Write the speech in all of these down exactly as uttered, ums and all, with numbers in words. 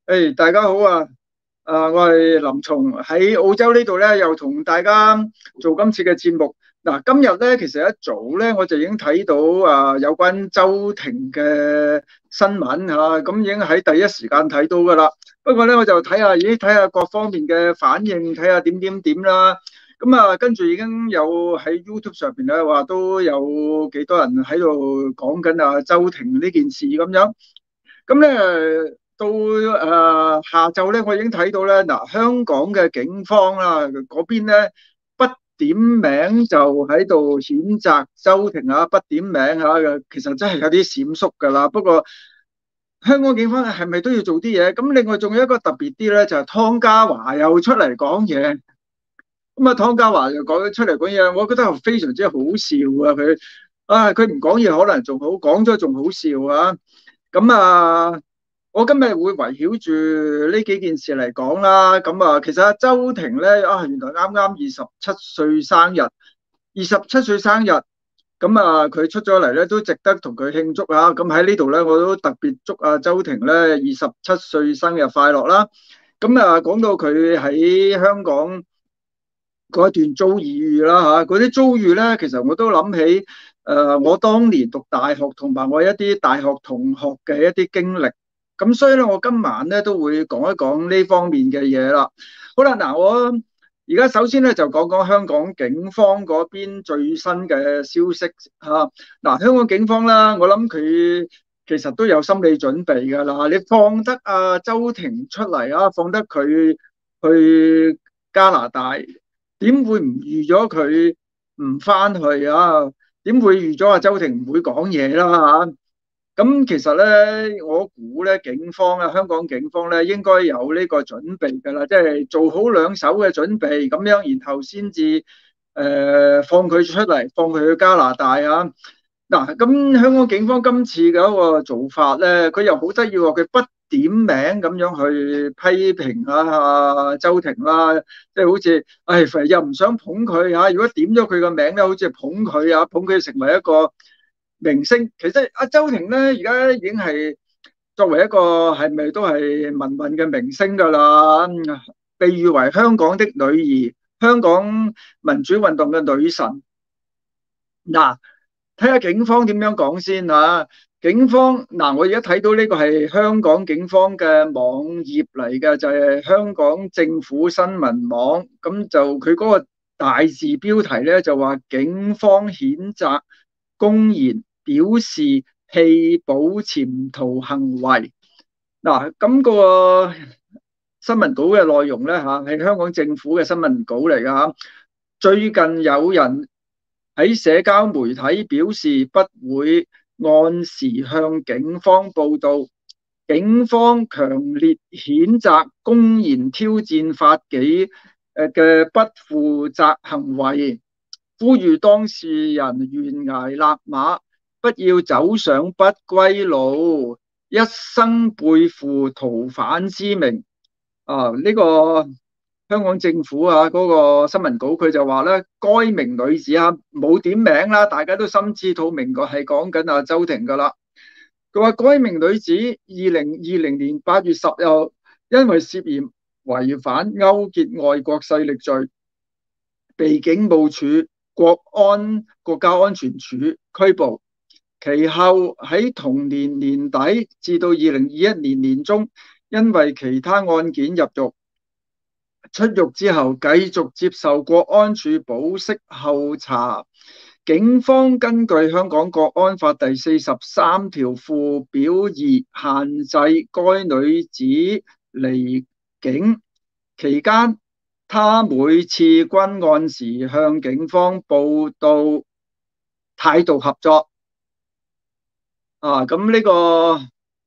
誒，大家好啊！啊，我係林松喺澳洲呢度咧，又同大家做今次嘅節目。嗱，今日咧其實一早咧我就已經睇到啊有關周庭嘅新聞嚇，咁已經喺第一時間睇到噶啦。不過咧我就睇下，咦，睇下各方面嘅反應，睇下點點點啦。咁啊，跟住已經有喺 YouTube 上邊咧話都有幾多人喺度講緊啊周庭呢件事咁樣。咁咧到誒、呃、下晝咧，我已經睇到咧，嗱，香港嘅警方啦嗰邊咧不點名就喺度譴責周庭啊，不點名嚇，其實真係有啲閃縮㗎啦。不過香港警方係咪都要做啲嘢？咁另外仲有一個特別啲咧，就係、是、湯家驊又出嚟講嘢。咁啊，湯家驊又講咗出嚟講嘢，我覺得非常之好笑啊！佢啊，佢唔講嘢可能仲好，講咗仲好笑啊！咁啊，我今日會圍繞住呢幾件事嚟講啦。咁啊，其實阿周庭咧啊，原來啱啱二十七歲生日，二十七歲生日。咁啊，佢出咗嚟咧都值得同佢慶祝啊。咁喺呢度咧，我都特別祝阿周庭咧二十七歲生日快樂啦。咁啊，講到佢喺香港嗰一段遭遇啦嚇，嗰啲遭遇咧，其實我都諗起誒，我當年讀大學同埋我一啲大學同學嘅一啲經歷。咁所以咧，我今晚咧都會講一講呢方面嘅嘢啦。好啦，嗱，我而家首先咧就講講香港警方嗰邊最新嘅消息嚇。嗱，香港警方啦，我諗佢其實都有心理準備㗎啦。你放得阿周庭出嚟啊，放得佢去加拿大，點會唔預咗佢唔翻去啊？點會預咗阿周庭唔會講嘢啦嚇？咁其實咧，我估咧，警方啊，香港警方咧，應該有呢個準備㗎啦，即係做好兩手嘅準備，咁樣然後先至誒放佢出嚟，放佢去加拿大啊。嗱，咁香港警方今次嘅一個做法咧，佢又好得意喎，佢不點名咁樣去批評啊周庭啦，即係好似誒又唔想捧佢啊，如果點咗佢個名咧，好似捧佢啊，捧佢成為一個明星。其實阿周庭咧，而家已經係作為一個係咪都係民運嘅明星㗎啦，被譽為香港的女兒，香港民主運動嘅女神。嗱，睇下警方點樣講先嚇。警方嗱，我而家睇到呢個係香港警方嘅網頁嚟嘅，就係香港政府新聞網。咁就佢嗰個大字標題咧，就話警方譴責公然表示棄保潛逃行為。嗱，咁個新聞稿嘅內容咧嚇，係香港政府嘅新聞稿嚟㗎嚇。最近有人喺社交媒體表示不會按時向警方報到，警方強烈譴責公然挑戰法紀誒嘅不負責行為，呼籲當事人懸崖勒馬，不要走上不歸路，一生背負逃犯之名。啊！呢個香港政府啊，嗰個新聞稿佢就話咧，該名女子啊冇點名啦，大家都心知肚明個係講緊阿周庭噶啦。佢話該名女子二零二零年八月十日，因為涉嫌違反勾結外國勢力罪，被警務處國安國家安全處拘捕。其後喺同年年底至到二零二一年年中，因為其他案件入獄，出獄之後繼續接受國安處保釋候查。警方根據香港國安法第四十三條附表二，限制該女子離境期間，她每次均按時向警方報到，態度合作。啊，咁呢個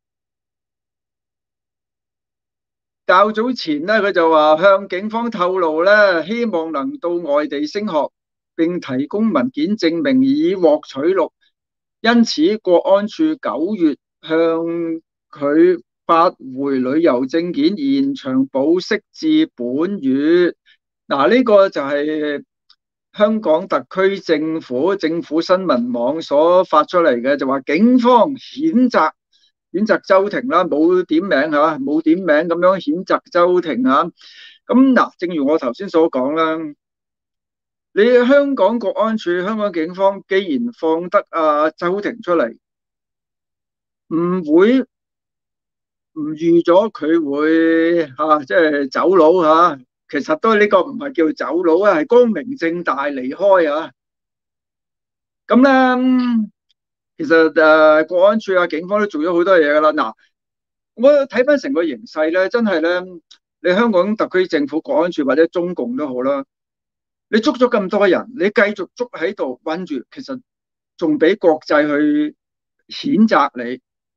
較早前咧，佢就話向警方透露咧，希望能到外地升學，並提供文件證明已獲取錄。因此，國安處九月向佢發回旅遊證件，延長保釋至本月。嗱，呢個就係香港特區政府政府新聞網所發出嚟嘅，就話警方譴責譴責周庭啦，冇點名嚇，冇點名咁樣譴責周庭嚇。咁嗱，正如我頭先所講啦，你香港國安處、香港警方既然放得阿周庭出嚟，唔會唔預咗佢會嚇，即係走佬嚇。其實都呢個唔係叫走佬啊，係光明正大離開啊。咁咧，其實誒國安處啊、警方都做咗好多嘢噶啦。嗱，我睇翻成個形勢咧，真係咧，你香港特區政府、國安處或者中共都好啦，你捉咗咁多人，你繼續捉喺度韞住，其實仲俾國際去譴責你。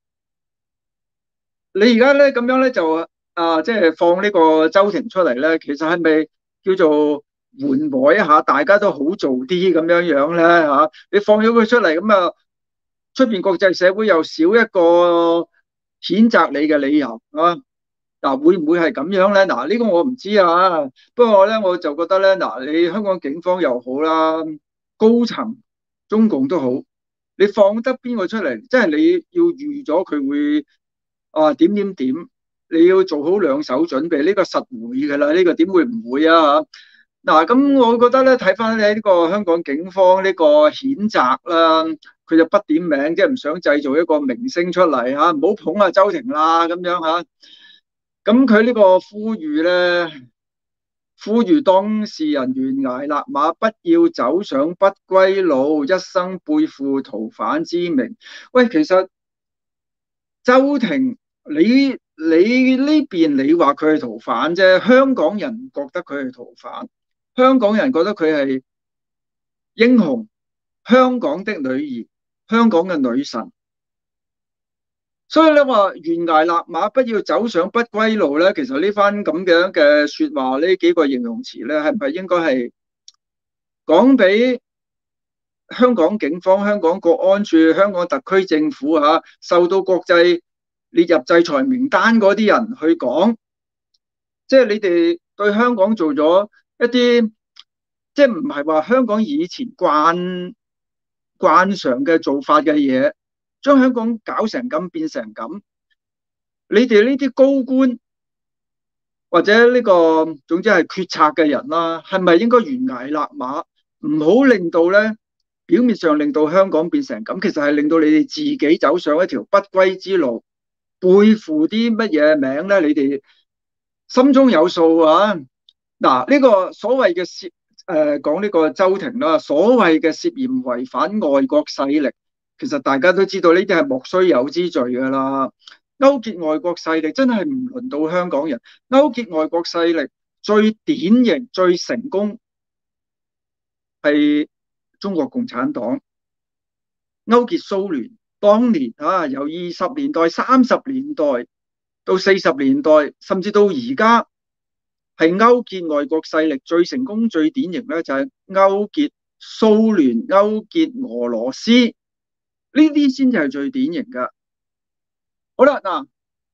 你而家咧咁樣咧就啊，即係放呢個周庭出嚟咧，其實係咪叫做緩和一下，大家都好做啲咁樣樣咧嚇？你放咗佢出嚟咁啊，出邊國際社會又少一個譴責你嘅理由啊！嗱，會唔會係咁樣咧？嗱，呢個我唔知啊。不過咧，我就覺得咧，嗱，你香港警方又好啦，高層中共都好，你放得邊個出嚟？即係你要預咗佢會啊點點點，你要做好兩手準備。呢個實會㗎啦，呢個點會唔會啊？嚇！嗱，咁我覺得咧，睇翻咧呢個香港警方呢個譴責啦，佢就不點名，即係唔想製造一個明星出嚟嚇，唔好捧啊周庭啦咁樣嚇。咁佢呢個呼籲咧，呼籲當事人懸崖勒馬，不要走上不歸路，一生背負逃犯之名。喂，其實周庭，你你呢邊你話佢係逃犯啫，香港人覺得佢係逃犯，香港人覺得佢係英雄，香港的女兒，香港嘅女神。所以你話懸崖勒馬，不要走上不歸路咧。其實呢番咁樣嘅說話，呢幾個形容詞咧，係唔係應該係講俾香港警方、香港國安處、香港特區政府吓、啊、受到國際列入制裁名單嗰啲人去講？即係你哋對香港做咗一啲，即係唔係話香港以前慣慣常嘅做法嘅嘢，將香港搞成咁，變成咁。你哋呢啲高官或者呢個總之係決策嘅人啦，係咪應該懸崖勒馬，唔好令到咧表面上令到香港變成咁，其實係令到你哋自己走上一條不歸之路，背負啲乜嘢名咧？你哋心中有數啊！嗱，呢個所謂嘅涉誒講呢個周庭啦，所謂嘅涉嫌違反外國勢力，其實大家都知道呢啲係莫須有之罪㗎啦。勾結外國勢力真係唔輪到香港人，勾結外國勢力最典型、最成功係中國共產黨勾結蘇聯。當年啊，由二十年代、三十年代到四十年代，甚至到而家，係勾結外國勢力最成功、最典型咧，就係勾結蘇聯、勾結俄羅斯，呢啲先至係最典型㗎。好啦，嗱，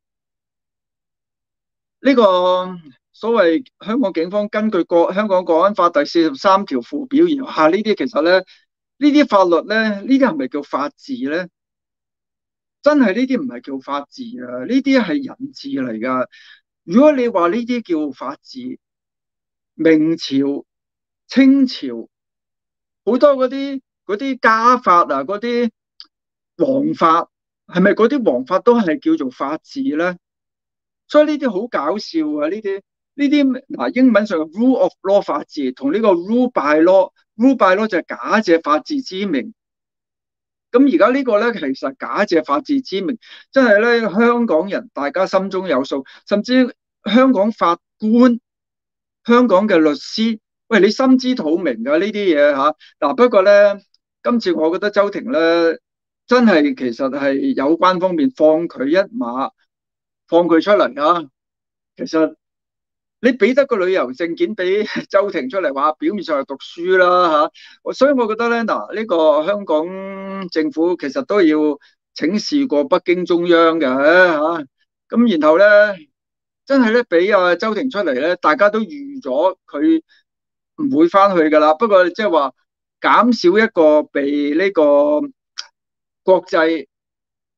呢個所謂香港警方根據國香港國安法第四十三條附表而下呢啲，其實咧，呢啲法律咧，呢啲係咪叫法治咧？真係呢啲唔係叫法治啊，呢啲係人治嚟㗎。如果你話呢啲叫法治，明朝、清朝好多嗰啲嗰啲家法啊，嗰啲王法，係咪嗰啲王法都係叫做法治咧？所以呢啲好搞笑啊！呢啲呢啲嗱，英文上嘅 rule of law 法治，同呢個 rule by law，rule by law 就係假借法治之名。咁而家呢個咧，其實假借法治之名，真係咧香港人大家心中有數，甚至香港法官、香港嘅律師，喂，你心知肚明㗎呢啲嘢嚇。嗱，不過咧，今次我覺得周庭咧，真係其實係有關方面放佢一馬。放佢出嚟啊！其實你俾得個旅遊證件俾周庭出嚟，話表面上係讀書啦嚇，所以我覺得咧，嗱，呢個香港政府其實都要請示過北京中央嘅嚇，咁然後咧，真係咧俾阿周庭出嚟咧，大家都預咗佢唔會翻去㗎啦。不過即係話減少一個被呢個國際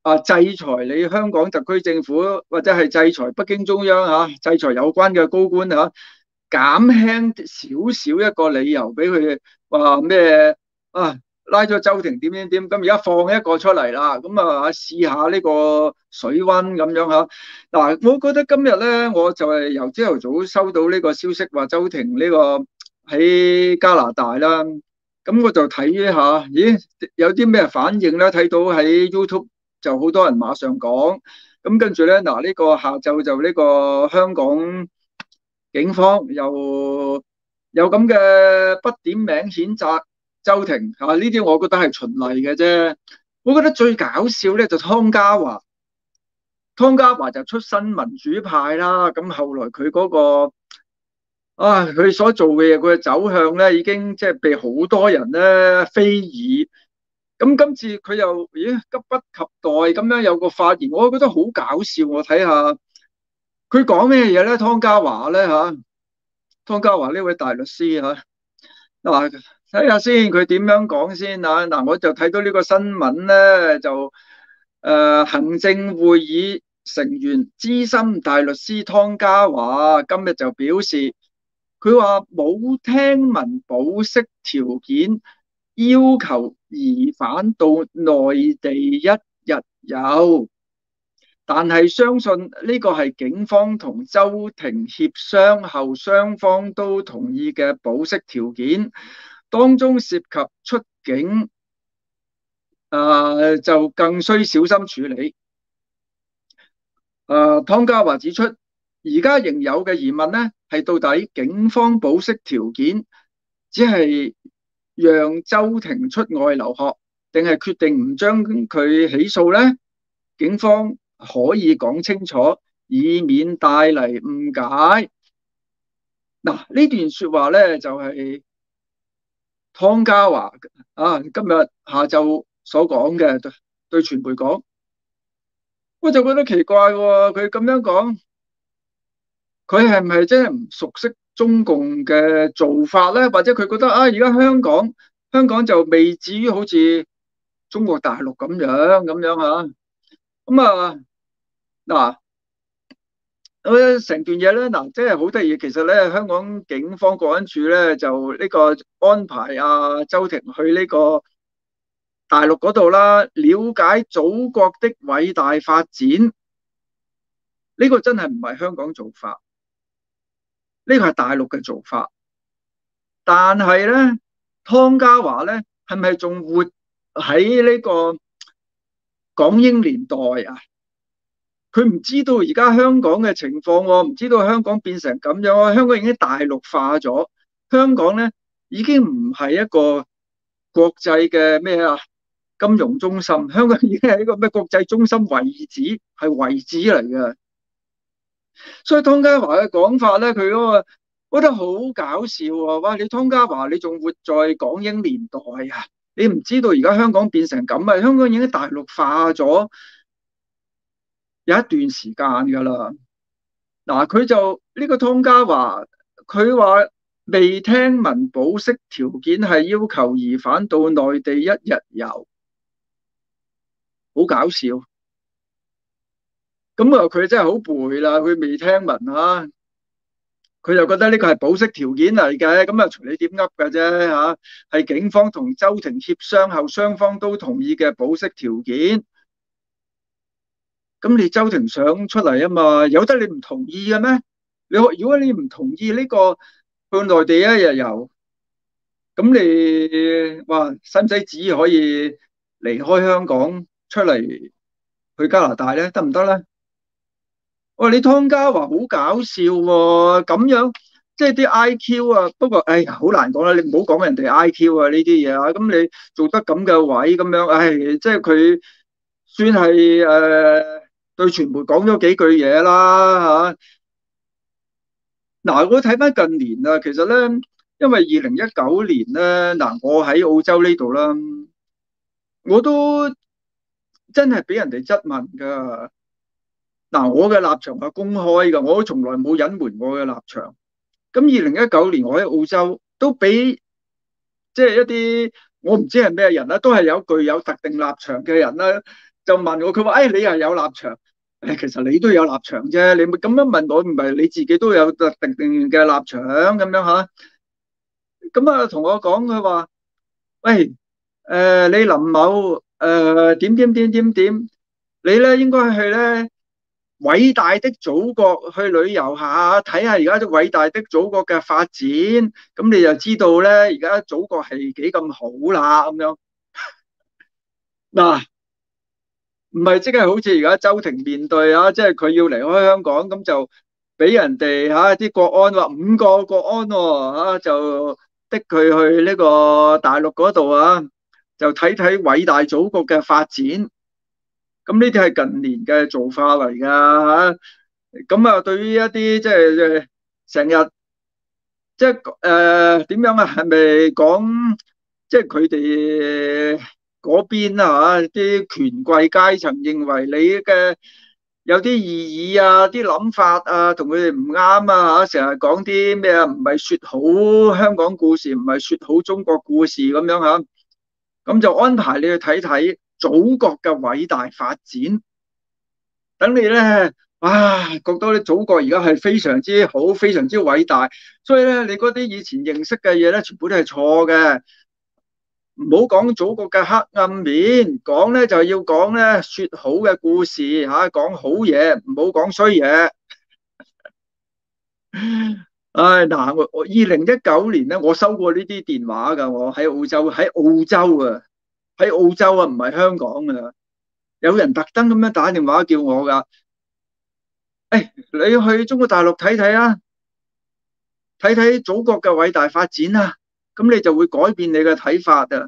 啊制裁你香港特區政府，或者係制裁北京中央嚇，制裁有關嘅高官嚇，減輕少少一個理由俾佢哋話咩啊？拉咗周庭點點點，咁而家放一個出嚟啦，咁啊試下呢個水溫咁樣嚇。嗱，我覺得今日咧，我就係由朝頭早收到呢個消息，話周庭呢個喺加拿大啦，咁我就睇下，咦，有啲咩反應咧？睇到喺 YouTube 就好多人馬上講，咁跟住咧，嗱呢個下晝就呢個香港警方又有咁嘅不點名譴責周庭啊，呢啲我覺得係循例嘅啫。我覺得最搞笑咧就湯家驊，湯家驊就出身民主派啦，咁後來佢嗰個啊，佢所做嘅嘢，佢嘅走向咧，已經即係被好多人咧非議。咁今次佢又咦急不及待咁樣有個發言，我覺得好搞笑。我睇下佢講咩嘢咧？湯家驊咧吓，湯家驊呢位大律師吓，嗱睇下先佢點樣講先啊。嗱，我就睇到呢個新聞咧，就誒、呃、行政會議成員資深大律師湯家驊今日就表示。佢話冇聽聞保釋條件要求疑犯到內地一日遊，但係相信呢個係警方同周庭協商後，雙方都同意嘅保釋條件，當中涉及出境，呃、就更需小心處理。誒，湯家驊指出，而家仍有嘅疑問呢，係到底警方保釋條件只係讓周庭出外留學，定係決定唔將佢起訴呢？警方可以講清楚，以免帶嚟誤解。嗱，呢段說話呢，就係湯家驊啊今日下晝所講嘅，對對傳媒講，我就覺得奇怪喎，佢咁樣講。佢係咪真係唔熟悉中共嘅做法咧？或者佢覺得啊，而家香港香港就未至於好似中國大陸咁樣咁樣嚇？咁啊嗱，咁成段嘢咧嗱，真係好得意。其實咧，香港警方國安處咧就呢個安排啊周庭去呢個大陸嗰度啦，了解祖國的偉大發展。呢個真係唔係香港做法。呢個係大陸嘅做法，但係咧，湯家驊咧係咪仲活喺呢個港英年代啊？佢唔知道而家香港嘅情況喎，唔知道香港變成咁樣啊！香港已經大陸化咗，香港咧已經唔係一個國際嘅咩啊金融中心，香港已經係一個咩國際中心遺址，係遺址嚟嘅。所以湯家驊嘅講法咧，佢嗰個我覺得好搞笑啊！哇，你湯家驊你仲活在港英年代啊？你唔知道而家香港變成咁啊？香港已經大陸化咗有一段時間噶啦。嗱，佢就呢個湯家驊，佢話未聽聞保釋條件係要求疑犯到內地一日遊，好搞笑。咁啊，佢真係好背啦，佢未聽聞啊，佢就覺得呢個係保釋條件嚟嘅，咁啊隨你點噏嘅啫嚇，係警方同周庭協商後，雙方都同意嘅保釋條件。咁你周庭想出嚟啊嘛，有得你唔同意嘅咩？你如果你唔同意呢個去內地一日遊，咁你話使唔使紙可以離開香港出嚟去加拿大咧？得唔得咧？喂，你湯家驊好搞笑喎，咁樣即係啲 I Q 啊，不過哎呀好難講啦，你唔好講人哋 I Q 啊呢啲嘢啊，咁你做得咁嘅位咁樣，唉，即係佢算係誒對傳媒講咗幾句嘢啦嚇。嗱，我睇翻近年啊，其實咧，因為二零一九年咧，嗱我喺澳洲呢度啦，我都真係俾人哋質問㗎。嗱，我嘅立場係公開㗎，我都從來冇隱瞞我嘅立場。咁二零一九年我喺澳洲都俾即係一啲我唔知係咩人啦，都係有具有特定立場嘅人啦， 就問我，佢話：誒、哎，你又有立場？誒，其實你都有立場啫，你咪咁樣問我，唔係你自己都有特定定嘅立場咁樣嚇？咁啊，同我講佢話：喂，誒、呃，你林某誒、呃、點點點點點，你咧應該去咧偉大的祖國去旅遊下，睇下而家啲偉大的祖國嘅發展，咁你就知道咧而家祖國係幾咁好啦咁樣。嗱，唔係即係好似而家周庭面對啊，即係佢要離開香港，咁就俾人哋嚇啲國安話五個國安喎嚇，就逼佢去呢個大陸嗰度啊，就睇睇偉大祖國嘅發展。咁呢啲係近年嘅做法嚟㗎嚇。咁啊，對於一啲即係成日即係誒點樣啊？係咪講即係佢哋嗰邊啊？嚇啲權貴階層認為你嘅有啲異議啊、啲諗法啊，同佢哋唔啱啊嚇！成日講啲咩啊？唔係説好香港故事，唔係説好中國故事咁樣嚇。咁就安排你去睇睇祖國嘅偉大發展，等你咧。啊，覺得你祖國而家係非常之好，非常之偉大，所以咧，你嗰啲以前認識嘅嘢咧，全部都係錯嘅。唔好講祖國嘅黑暗面，講咧就要講咧說好嘅故事吓，講好嘢，唔好講衰嘢。唉，嗱，我我二零一九年咧，我收過呢啲電話噶，我喺澳洲，喺澳洲啊，喺澳洲啊，唔係香港噶。有人特登咁樣打電話叫我噶，誒，你去中國大陸睇睇啊！睇睇祖國嘅偉大發展啊，咁你就會改變你嘅睇法啊！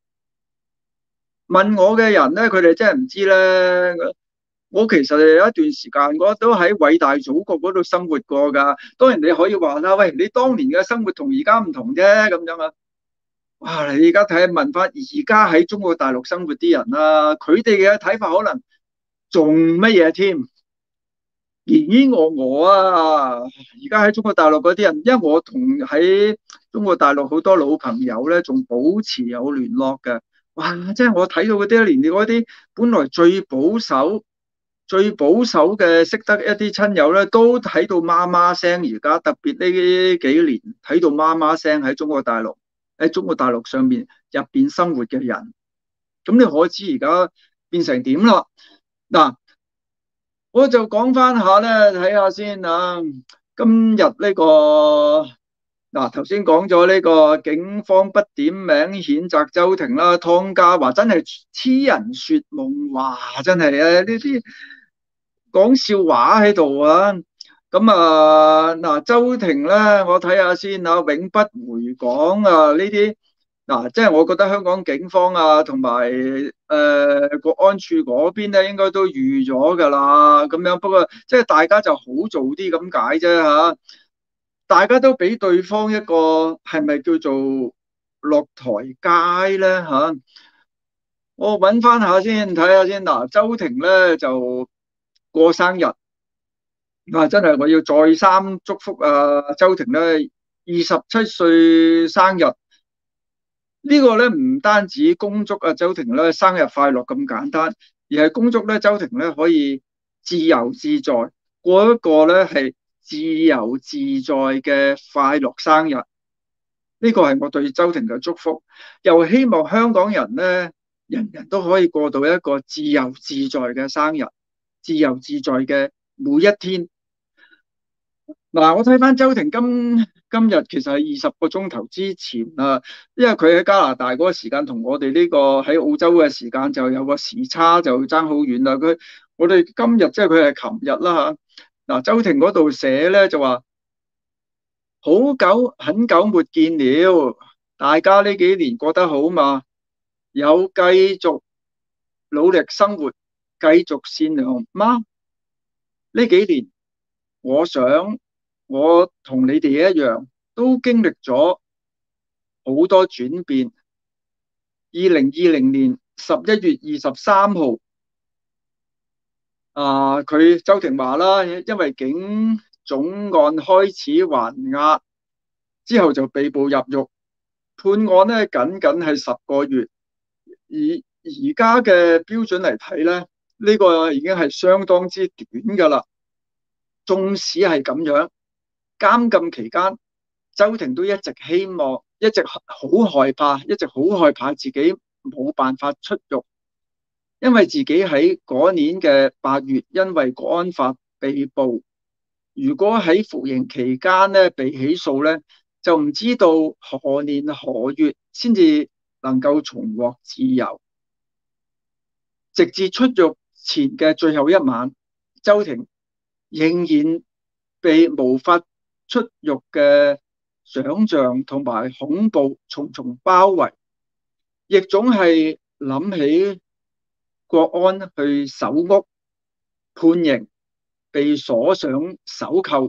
問我嘅人咧，佢哋真係唔知咧。我其實有一段時間我都喺偉大祖國嗰度生活過㗎。當然你可以話啦，喂，你當年嘅生活同而家唔同啫，咁樣啊。哇！你而家睇下問翻而家喺中國大陸生活啲人啦，佢哋嘅睇法可能仲乜嘢添？卿卿我我啊！而家喺中國大陸嗰啲人，因為我同喺中國大陸好多老朋友咧，仲保持有聯絡嘅。哇！即係我睇到嗰啲連嗰啲本來最保守、最保守嘅識得一啲親友咧，都睇到媽媽聲。而家特別呢幾年睇到媽媽聲喺中國大陸，喺中國大陸上面入邊生活嘅人，咁你可知而家變成點啦？嗱。我就講翻下咧，睇下先啊。今日呢個嗱，頭先講咗呢個警方不點名譴責周庭啦，湯家驊真係痴人說夢話，真係啊，呢啲講笑話喺度啊。咁啊嗱，周庭咧，我睇下先啊，永不回港啊呢啲。嗱，即係我覺得香港警方啊，同埋誒國安處嗰邊咧，應該都預咗㗎啦。咁樣不過，即係大家就好做啲咁解啫嚇。大家都俾對方一個係咪叫做落台階咧嚇？我揾翻下先，睇下先。嗱，周庭咧就過生日，啊真係我要再三祝福啊周庭咧二十七歲生日。呢個咧唔單止恭祝啊周庭咧生日快樂咁簡單，而係恭祝咧周庭咧可以自由自在過一個咧係自由自在嘅快樂生日。呢個係我對周庭嘅祝福，又希望香港人咧人人都可以過到一個自由自在嘅生日，自由自在嘅每一天。嗱，我睇翻周庭今今日其實係二十個鐘頭之前啊，因為佢喺加拿大嗰個時間同我哋呢個喺澳洲嘅時間就有個時差就爭好遠啦。佢我哋今日即係佢係琴日啦嚇。嗱，周庭嗰度寫咧就話好久很久沒見了，大家呢幾年過得好嘛？有繼續努力生活，繼續善良嗎？呢幾年我想。我同你哋一樣，都經歷咗好多轉變。二零二零年十一月二十三號，啊，佢周庭話啦，因為警總案開始還押，之後就被捕入獄，判案呢僅僅係十個月，而而家嘅標準嚟睇咧，呢個已經係相當之短噶啦。縱使係咁樣，監禁期間，周庭都一直希望，一直好害怕，一直好害怕自己冇辦法出獄，因為自己喺嗰年嘅八月，因為國安法被捕。如果喺服刑期間咧被起訴咧，就唔知道何年何月先至能夠重獲自由。直至出獄前嘅最後一晚，周庭仍然被無法出獄嘅想像同埋恐怖重重包圍，亦總係諗起國安去搜屋、判刑、被鎖上手銬、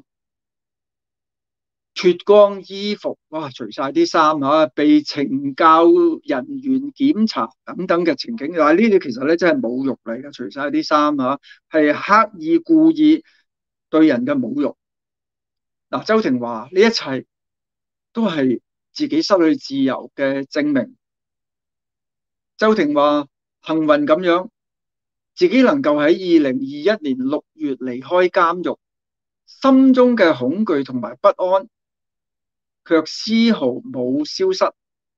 脫光衣服，哇，除晒啲衫嚇，被懲教人員檢查等等嘅情景。但係呢啲其實咧真係侮辱嚟嘅，除晒啲衫嚇，係刻意故意對人嘅侮辱。嗱，周庭話呢一切都係自己失去自由嘅證明。周庭話幸運咁樣，自己能夠喺二零二一年六月離開監獄，心中嘅恐懼同埋不安卻絲毫冇消失。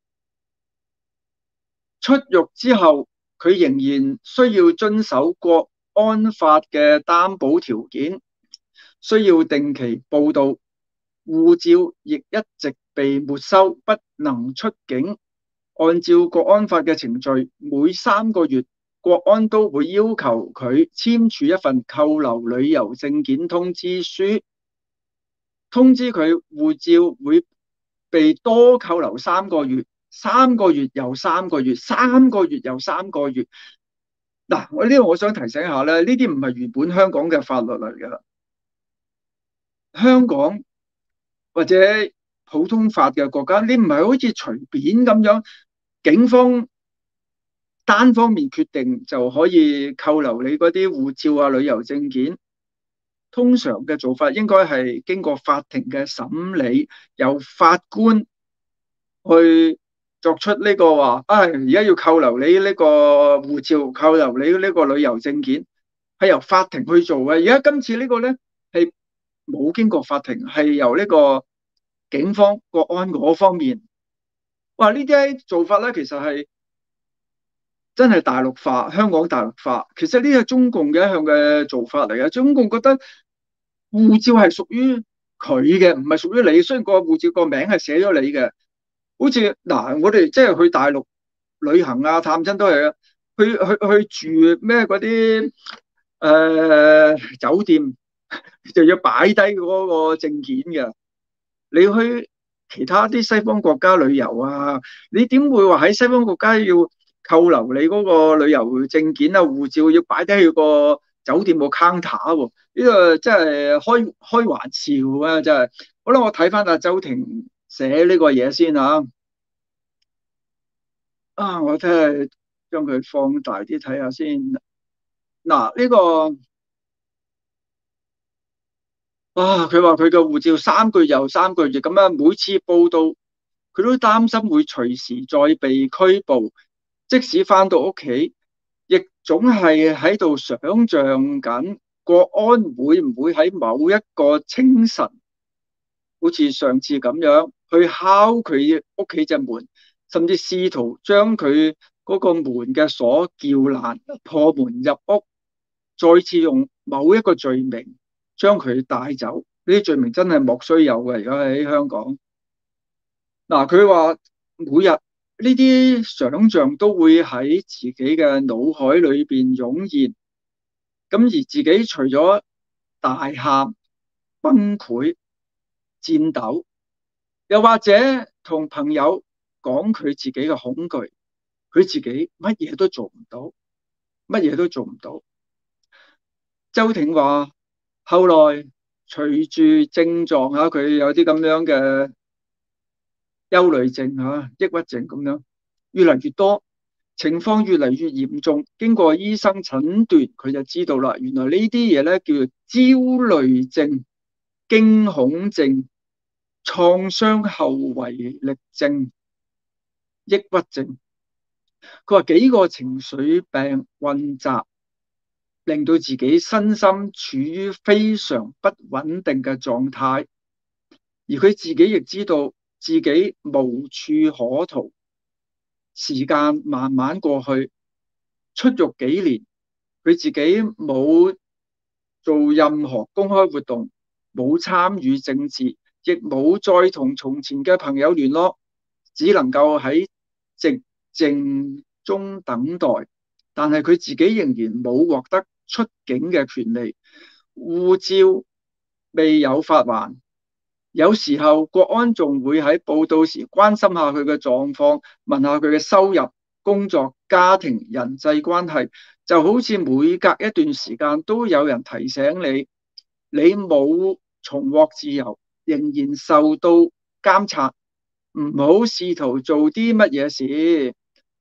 出獄之後，佢仍然需要遵守國安法嘅擔保條件，需要定期報到，護照亦一直被沒收，不能出境。按照國安法嘅程序，每三個月國安都會要求佢簽署一份扣留旅遊證件通知書，通知佢護照會被多扣留三個月，三個月又三個月，三個月又三個月。嗱，我呢度我想提醒下咧，呢啲唔係原本香港嘅法律嚟㗎。香港或者普通法嘅國家，你唔係好似隨便咁樣，警方單方面決定就可以扣留你嗰啲護照啊、旅遊證件。通常嘅做法應該係經過法庭嘅審理，由法官去作出呢個話，啊，而家要扣留你呢個護照，扣留你呢個旅遊證件，係由法庭去做嘅。而家今次呢個呢，係冇經過法庭，係由呢個警方國安嗰方面。哇！呢啲做法呢，其實係真係大陸化，香港大陸化。其實呢個係中共嘅一向嘅做法嚟嘅。中共覺得護照係屬於佢嘅，唔係屬於你。雖然個護照個名係寫咗你嘅，好似嗱，我哋即係去大陸旅行啊、探親都係啊，去去去住咩嗰啲誒酒店，就要擺低嗰個證件嘅。你去其他啲西方國家旅遊啊，你點會話喺西方國家要扣留你嗰個旅遊證件啊、護照要擺低去個酒店個 counter 喎？呢個真係開開玩笑啊！真係。好啦，我睇翻阿周庭寫呢個嘢先啊。啊，我睇下將佢放大啲睇下先。嗱，呢個哇，佢話佢嘅護照三個月又三個月咁樣，每次報到佢都擔心會隨時再被拘捕。即使翻到屋企，亦總係喺度想像緊國安會唔會喺某一個清晨，好似上次咁樣去敲佢屋企隻門，甚至試圖將佢嗰個門嘅鎖撬爛，破門入屋，再次用某一個罪名將佢帶走。呢啲罪名真係莫須有嘅，而家喺香港。嗱，佢話每日呢啲想像都會喺自己嘅腦海裏邊湧現，咁而自己除咗大喊、崩潰、顫抖，又或者同朋友講佢自己嘅恐懼，佢自己乜嘢都做唔到，乜嘢都做唔到。周庭話：後來隨住症狀嚇，佢有啲咁樣嘅憂慮症嚇、抑鬱症咁樣，越嚟越多，情況越嚟越嚴重。經過醫生診斷，佢就知道啦，原來呢啲嘢咧叫做焦慮症、驚恐症、創傷後遺力症、抑鬱症。 佢話幾個情緒病混雜，令到自己身心處於非常不穩定嘅狀態，而佢自己亦知道自己無處可逃。時間慢慢過去，出獄幾年，佢自己冇做任何公開活動，冇參與政治，亦冇再同從前嘅朋友聯絡，只能夠喺寂靜中等待。但係佢自己仍然冇獲得出境嘅權利，護照未有發還。有時候國安仲會喺報到時關心下佢嘅狀況，問下佢嘅收入、工作、家庭、人際關係，就好似每隔一段時間都有人提醒你，你冇重獲自由，仍然受到監察，唔好試圖做啲乜嘢事。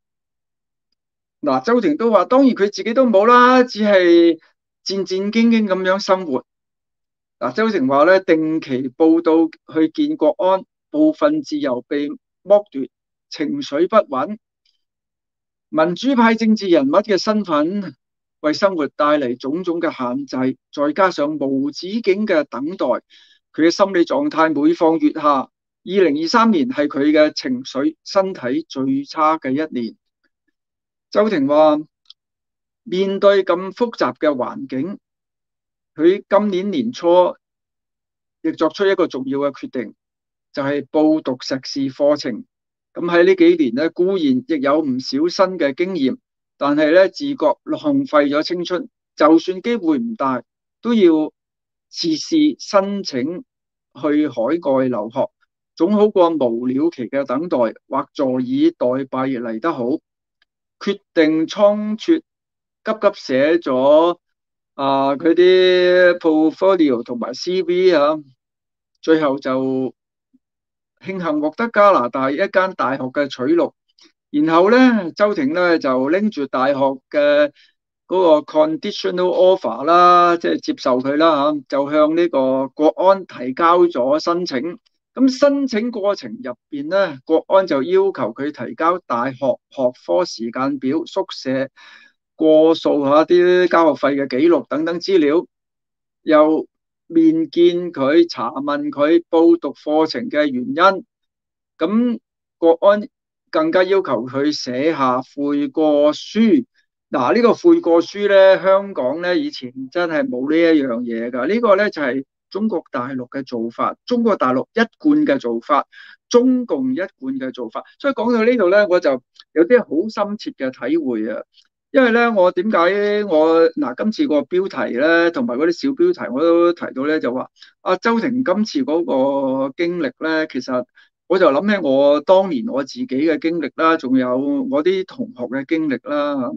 嗱，周庭都話，當然佢自己都冇啦，只係戰戰兢兢咁樣生活。嗱，周庭話咧，定期報到去見國安，部分自由被剝奪，情緒不穩。民主派政治人物嘅身份為生活帶嚟種種嘅限制，再加上無止境嘅等待，佢嘅心理狀態每況愈下。二零二三年係佢嘅情緒、身體最差嘅一年。周庭話，面對咁複雜嘅環境，佢今年年初亦作出一個重要嘅決定，就係報讀碩士課程。咁喺呢幾年咧，固然亦有唔少新嘅經驗，但係咧自覺浪費咗青春。就算機會唔大，都要試試申請去海外留學，總好過無了期嘅等待或坐以待斃嚟得好。決定倉促，急急寫咗啊佢啲 portfolio 同埋 C V 啊，最後就慶幸獲得加拿大一間大學嘅取錄。然後咧，周庭咧就拎住大學嘅嗰個 conditional offer 啦，即係接受佢啦嚇，就向呢個國安提交咗申請。咁申請過程入邊咧，國安就要求佢提交大學學科時間表、宿舍過數下啲交學費嘅記錄等等資料，又面見佢查問佢報讀課程嘅原因。咁國安更加要求佢寫下悔過書。嗱，呢個悔過書咧，香港咧以前真係冇呢一樣嘢㗎。呢個咧就係中國大陸嘅做法，中國大陸一貫嘅做法，中共一貫嘅做法。所以講到呢度咧，我就有啲好深切嘅體會啊。因為咧，我點解我嗱今次個標題咧，同埋嗰啲小標題我都提到咧，就話阿周庭今次嗰個經歷咧，其實我就諗起我當年我自己嘅經歷啦，仲有我啲同學嘅經歷啦。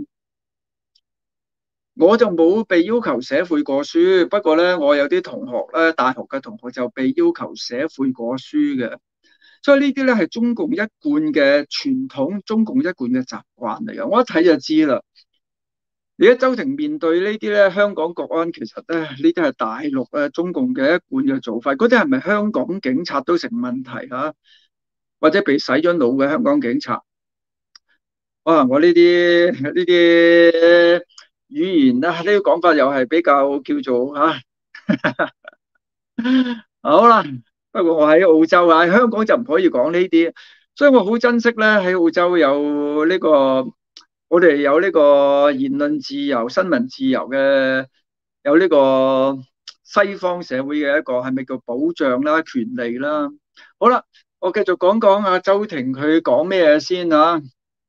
我就冇被要求寫悔過書，不過咧，我有啲同學咧，大學嘅同學就被要求寫悔過書嘅。所以呢啲咧係中共一貫嘅傳統，中共一貫嘅習慣嚟嘅。我一睇就知啦。而家周庭面對呢啲咧，香港國安其實咧，呢啲係大陸啊中共嘅一貫嘅做法。嗰啲係咪香港警察都成問題嚇？或者被洗咗腦嘅香港警察？哇！我呢啲呢啲語言啊，呢個講法又係比較叫做嚇。好啦，不過我喺澳洲啊，喺香港就唔可以講呢啲，所以我好珍惜咧喺澳洲有呢個，我哋有呢個言論自由、新聞自由嘅，有呢個西方社會嘅一個係咪叫保障啦、權利啦？好啦，我繼續講講阿周庭佢講咩先啊？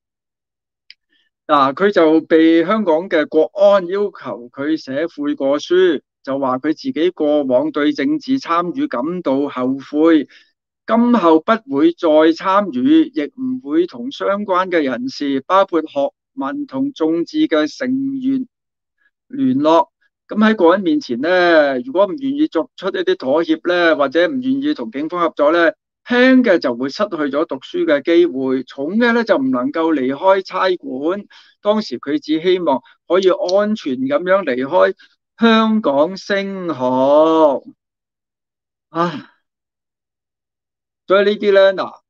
嗱，佢就被香港嘅國安要求佢寫悔過書，就話佢自己過往對政治參與感到後悔，今後不會再參與，亦唔會同相關嘅人士，包括學民同眾志嘅成員聯絡。咁喺國安面前咧，如果唔願意作出一啲妥協咧，或者唔願意同警方合作咧，輕嘅就會失去咗讀書嘅機會，重嘅咧就唔能夠離開差館。當時佢只希望可以安全咁樣離開香港升學。啊，所以呢啲咧嗱，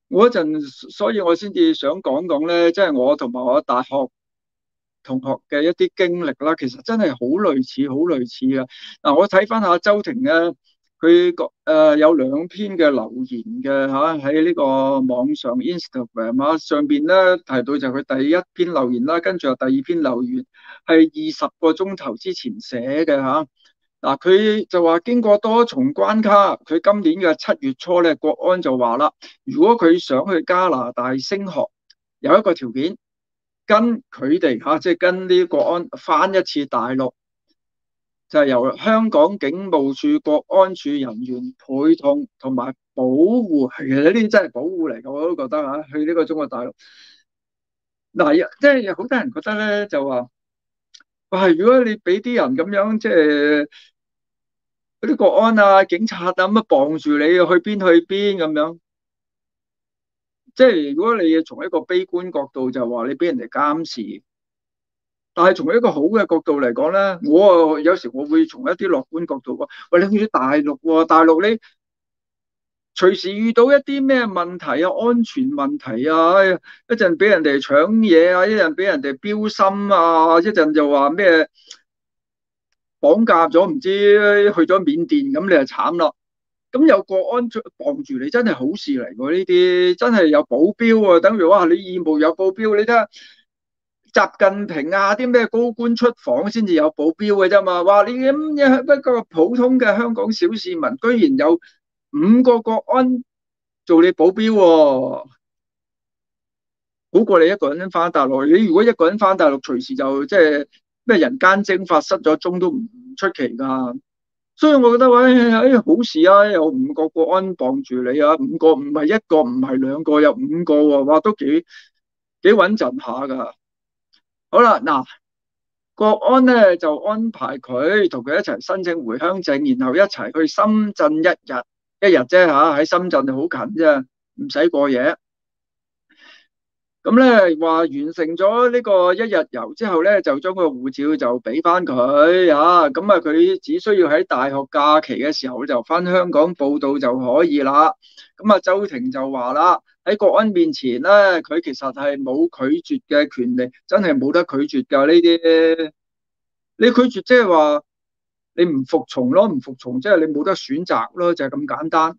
我嗰陣，所以我先至想講講咧，即係我同埋我大學同學嘅一啲經歷啦，其實真係好類似，好類似啊！嗱，我睇翻下周庭咧，佢個誒有兩篇嘅留言嘅嚇，喺呢個網上 Instagram 啊上邊咧提到就係佢第一篇留言啦，跟住又第二篇留言係二十個鐘頭之前寫嘅嚇。嗱，佢就話經過多重關卡，佢今年嘅七月初咧，國安就話啦，如果佢想去加拿大升學，有一個條件。跟佢哋嚇，即係跟啲國安翻一次大陸，就係由香港警務處國安處人員陪同同埋保護。其實呢啲真係保護嚟嘅，我都覺得嚇。去呢個中國大陸，嗱，即係有好多人覺得咧，就話哇，如果你俾啲人咁樣，即係嗰啲國安啊、警察啊咁啊，綁住你去邊去邊咁樣，即係如果你從一個悲觀角度，就話你俾人哋監視。但係從一個好嘅角度嚟講咧，我啊有時我會從一啲樂觀角度講，喂，你去咗大陸喎，大陸你隨時遇到一啲咩問題啊，安全問題啊，哎呀一陣俾人哋搶嘢啊，一陣俾人哋標心啊，一陣就話咩綁架咗，唔知去咗緬甸咁，你就慘啦。咁有國安綁住你，真係好事嚟喎！呢啲真係有保鏢啊，等於話你義務有保鏢，你睇下。習近平啊，啲咩高官出訪先至有保鏢嘅啫嘛？話你咁一個普通嘅香港小市民，居然有五個國安做你保鏢喎，好過你一個人翻大陸。你如果一個人翻大陸，隨時就即係咩人間蒸發，失咗蹤都唔出奇噶。所以我覺得喂，哎，好事啊，有五個國安傍住你啊，五個唔係一個，唔係兩個，有五個喎，哇，都幾幾穩陣下噶。好啦，嗱。國安咧就安排佢同佢一齊申請回鄉證，然後一齊去深圳一日，一日啫吓，喺深圳就好近啫，唔使過夜。咁咧話完成咗呢個一日遊之後咧，就將個護照就俾翻佢啊。咁啊，佢只需要喺大學假期嘅時候就翻香港報到就可以啦。咁啊，周庭就話啦，喺國安面前咧，佢其實係冇拒絕嘅權利，真係冇得拒絕噶呢啲。你拒絕即係話你唔服從咯，唔服從即係你冇得選擇咯，就係咁簡單。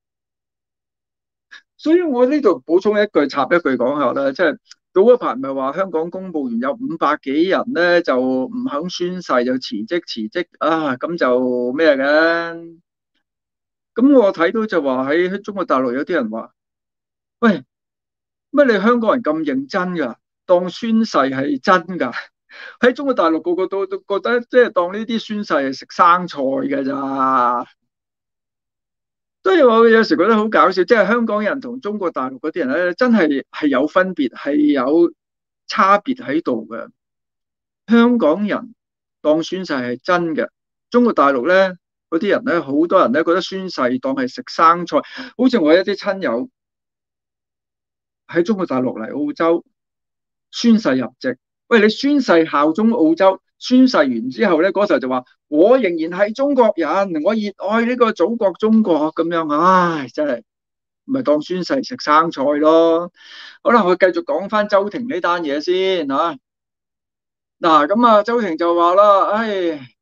所以我呢度補充一句，插一句講下啦，即係早一排咪話香港公務員有五百幾人咧就唔肯宣誓就辭職辭職啊，咁就咩嘅？咁我睇到就話喺中國大陸有啲人話，喂，乜你香港人咁認真噶，當宣誓係真噶？喺中國大陸個個都都覺得即係當呢啲宣誓係食生菜㗎咋，所以我有時覺得好搞笑，即係香港人同中國大陸嗰啲人咧，真係係有分別，係有差別喺度嘅。香港人當宣誓係真嘅，中國大陸咧嗰啲人咧，好多人咧覺得宣誓當係食生菜，好似我一啲親友喺中國大陸嚟澳洲宣誓入籍。喂，你宣誓效忠澳洲，宣誓完之後咧，嗰時候就話我仍然係中國人，我熱愛呢個祖國中國咁樣，唉，真係唔係當宣誓食生菜咯。好啦，我繼續講翻周庭呢單嘢先吓。嗱，咁啊，周庭就話啦，唉，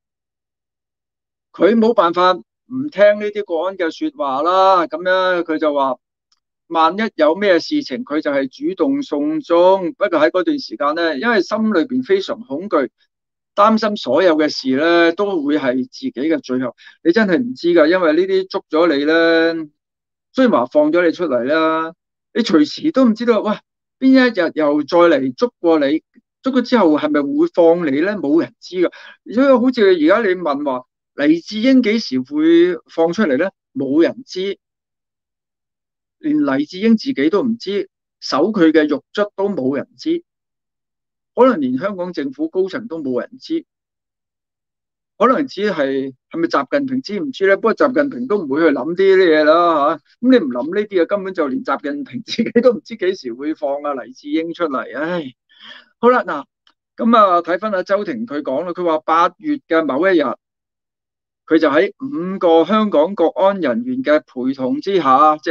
佢冇辦法唔聽呢啲國安嘅說話啦，咁樣佢就話。萬一有咩事情，佢就係主動送中。不過喺嗰段時間咧，因為心裏邊非常恐懼，擔心所有嘅事咧都會係自己嘅最後。你真係唔知㗎，因為呢啲捉咗你咧，雖然話放咗你出嚟啦，你隨時都唔知道，喂，邊一日又再嚟捉過你，捉咗之後係咪會放你咧？冇人知㗎。所以好似而家你問話黎智英幾時會放出嚟咧？冇人知。連黎智英自己都唔知，搜佢嘅獄卒都冇人知，可能連香港政府高層都冇人知，可能只係係咪習近平知唔知咧？不過習近平都唔會去諗啲啲嘢啦吓，咁你唔諗呢啲啊，根本就連習近平自己都唔知幾時會放啊黎智英出嚟，唉，好啦，嗱，咁啊睇翻阿周庭佢講啦，佢話八月嘅某一日。佢就喺五個香港國安人員嘅陪同之下，即係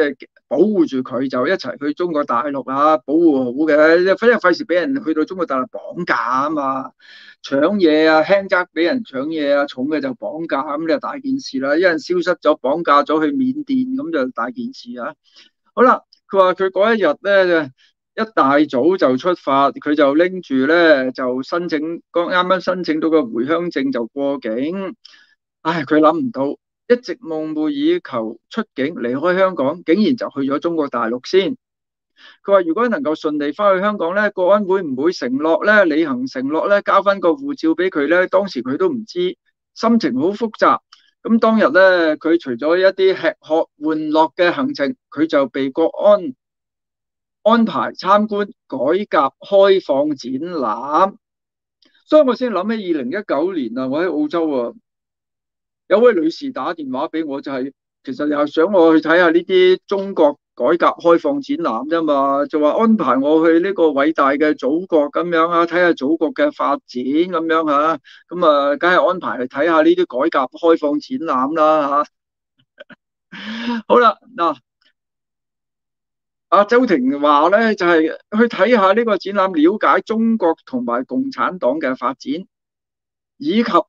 保護住佢，就一齊去中國大陸啊，保護好嘅，因為費事俾人去到中國大陸綁架啊嘛，搶嘢啊，輕則俾人搶嘢啊，重嘅就綁架，咁就大件事啦。一人消失咗，綁架咗去緬甸，咁就大件事啊。好啦，佢話佢嗰一日咧，一大早就出發，佢就拎住咧就申請，剛啱啱申請到個回鄉證就過境。唉，佢諗唔到，一直夢寐以求出境離開香港，竟然就去咗中國大陸先。佢話如果能夠順利翻去香港咧，國安會唔會承諾咧，履行承諾咧，交翻個護照俾佢咧？當時佢都唔知，心情好複雜。咁當日咧，佢除咗一啲吃喝玩樂嘅行程，佢就被國安安排參觀改革開放展覽。所以我先諗起二零一九年啊，我喺澳洲啊，有位女士打電話俾我，就係其實又係想我去睇下呢啲中國改革開放展覽啫嘛，就話安排我去呢個偉大嘅祖國咁樣啊，睇下祖國嘅發展咁樣吓，咁啊，梗係安排去睇下呢啲改革開放展覽啦吓。好啦，嗱，阿周庭話咧就係去睇下呢個展覽，了解中國同埋共產黨嘅發展，以及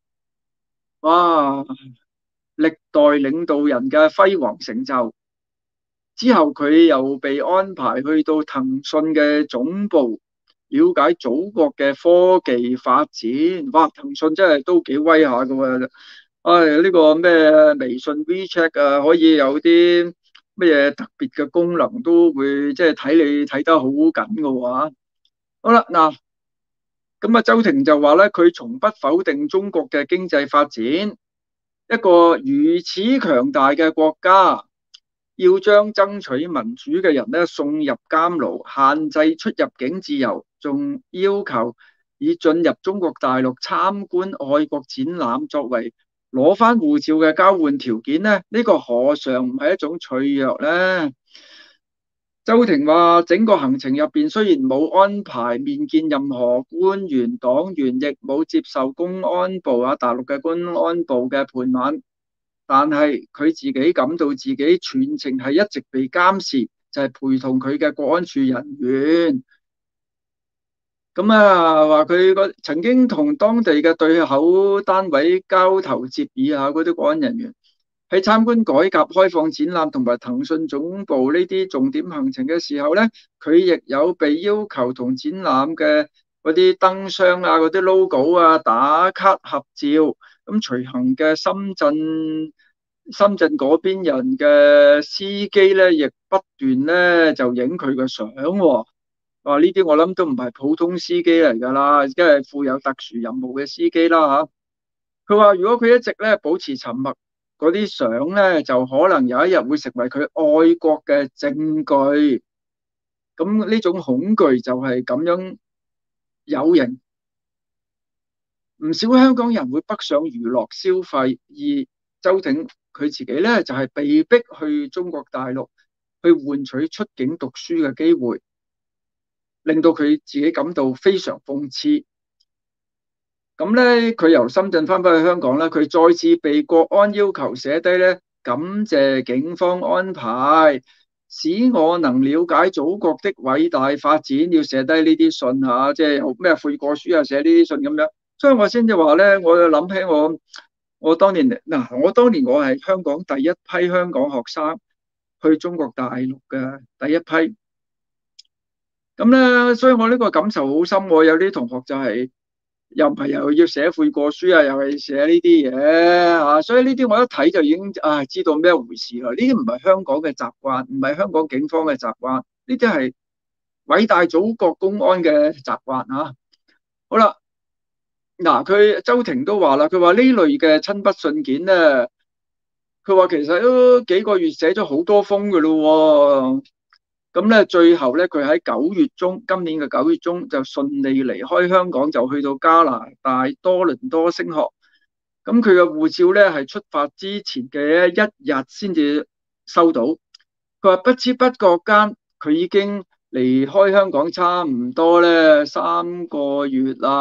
哇歷代領導人嘅輝煌成就。之後佢又被安排去到騰訊嘅總部，了解祖國嘅科技發展。哇，騰訊真係都幾威下噶喎！唉，呢個咩微信 WeChat 啊，可以有啲乜嘢特別嘅功能，都會即係睇你睇得好緊噶喎。好啦，嗱，咁啊，周庭就話咧，佢從不否定中國嘅經濟發展，一個如此強大嘅國家，要將爭取民主嘅人咧送入監牢，限制出入境自由，仲要求以進入中國大陸參觀愛國展覽作為攞翻護照嘅交換條件咧，呢個何嘗唔係一種脆弱呢？周庭話：整個行程入邊雖然冇安排面見任何官員、黨員，亦冇接受公安部啊大陸嘅公安部嘅盤問。但係佢自己感到自己全程係一直被監視，就係陪同佢嘅國安處人員。咁啊，話佢個曾經同當地嘅對口單位交頭接耳下嗰啲國安人員喺參觀改革開放展覽同埋騰訊總部呢啲重點行程嘅時候咧，佢亦有被要求同展覽嘅嗰啲燈箱啊、嗰啲 logo 啊打卡合照。咁隨行嘅深圳深圳嗰邊人嘅司機咧，亦不斷咧就影佢嘅相喎。話呢啲我諗都唔係普通司機嚟㗎啦，即係負有特殊任務嘅司機啦嚇。佢話如果佢一直咧保持沉默，嗰啲相咧就可能有一日會成為佢愛國嘅證據。咁呢種恐懼就係咁樣有形。唔少香港人會北上娛樂消費，而周庭佢自己咧就係被逼去中國大陸去換取出境讀書嘅機會，令到佢自己感到非常諷刺。咁咧，佢由深圳翻返去香港咧，佢再次被國安要求寫低咧，感謝警方安排，使我能了解祖國的偉大發展，要寫低呢啲信嚇，即係有咩悔過書啊，寫呢啲信咁樣。所以我先至話咧，我就諗起我我當年嗱，我當年我係香港第一批香港學生去中國大陸嘅第一批。咁咧，所以我呢個感受好深。我有啲同學就係又唔係又要寫悔過書啊，又係寫呢啲嘢嚇，所以呢啲我一睇就已經啊知道咩回事啦。呢啲唔係香港嘅習慣，唔係香港警方嘅習慣，呢啲係偉大祖國公安嘅習慣嚇。好啦。嗱，佢周庭都話啦，佢話呢類嘅親筆信件咧，佢話其實都幾個月寫咗好多封㗎咯。咁咧，最後咧，佢喺九月中，今年嘅九月中就順利離開香港，就去到加拿大多倫多升學。咁佢嘅護照咧係出發之前嘅一日先至收到。佢話不知不覺間，佢已經離開香港差唔多咧三個月啦。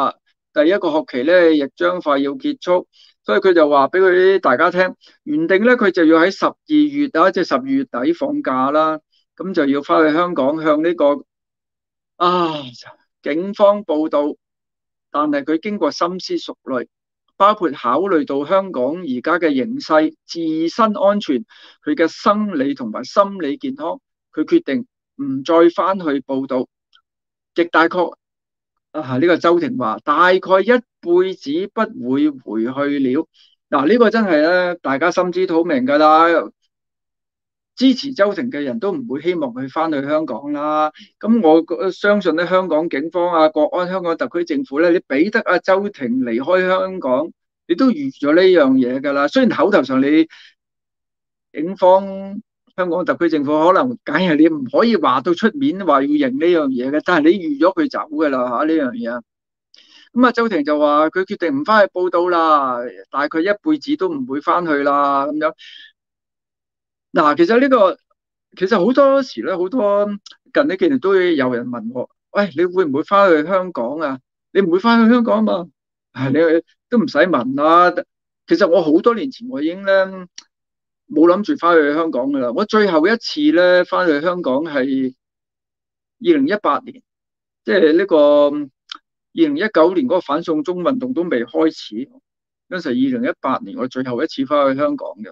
第一個學期咧亦將快要結束，所以佢就話俾佢大家聽，原定咧佢就要喺十二月啊，即係十二月底放假啦，咁就要翻去香港向呢個啊警方報到，但係佢經過深思熟慮，包括考慮到香港而家嘅形勢、自身安全、佢嘅生理同埋心理健康，佢決定唔再翻去報到，亦大確。啊！呢個周庭話大概一輩子不會回去了。嗱，呢個真係咧，大家心知肚明㗎啦。支持周庭嘅人都唔會希望佢翻去香港啦。咁我相信咧，香港警方啊、國安、香港特區政府咧，你俾得阿周庭離開香港，你都預咗呢樣嘢㗎啦。雖然口頭上你警方、香港特區政府可能梗係你唔可以話到出面話要認呢樣嘢嘅，但係你預咗佢走㗎啦嚇呢樣嘢。咁啊，周庭就話佢決定唔翻去報到啦，大概一輩子都唔會翻去啦咁樣。嗱，其實呢個其實好多時咧，好多近呢幾年都會有人問我，喂，你會唔會翻去香港啊？你唔會翻去香港啊嘛？唉，你都唔使問啦。其實我好多年前我已經咧冇諗住翻去香港噶啦。我最後一次咧翻去香港係二零一八年，即係呢個二零一九年嗰個反送中運動都未開始，嗰陣時二零一八年我最後一次翻去香港嘅。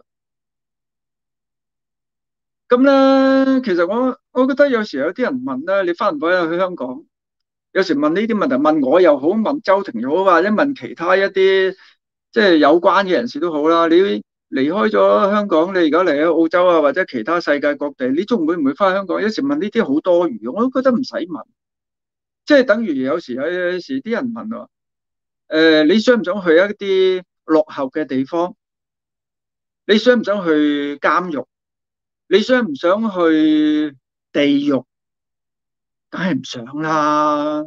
咁咧，其實我我覺得有時有啲人問咧，你翻唔翻去香港？有時問呢啲問題，問我又好，問周庭又好，或者問其他一啲即係有關嘅人士都好啦。你離開咗香港，你而家嚟咗澳洲啊，或者其他世界各地，你仲會唔會翻香港？有時問呢啲好多餘，我都覺得唔使問。即係等於有時有有時啲人問我，誒，你想唔想去一啲落後嘅地方？你想唔想去監獄？你想唔想去地獄？梗係唔想啦。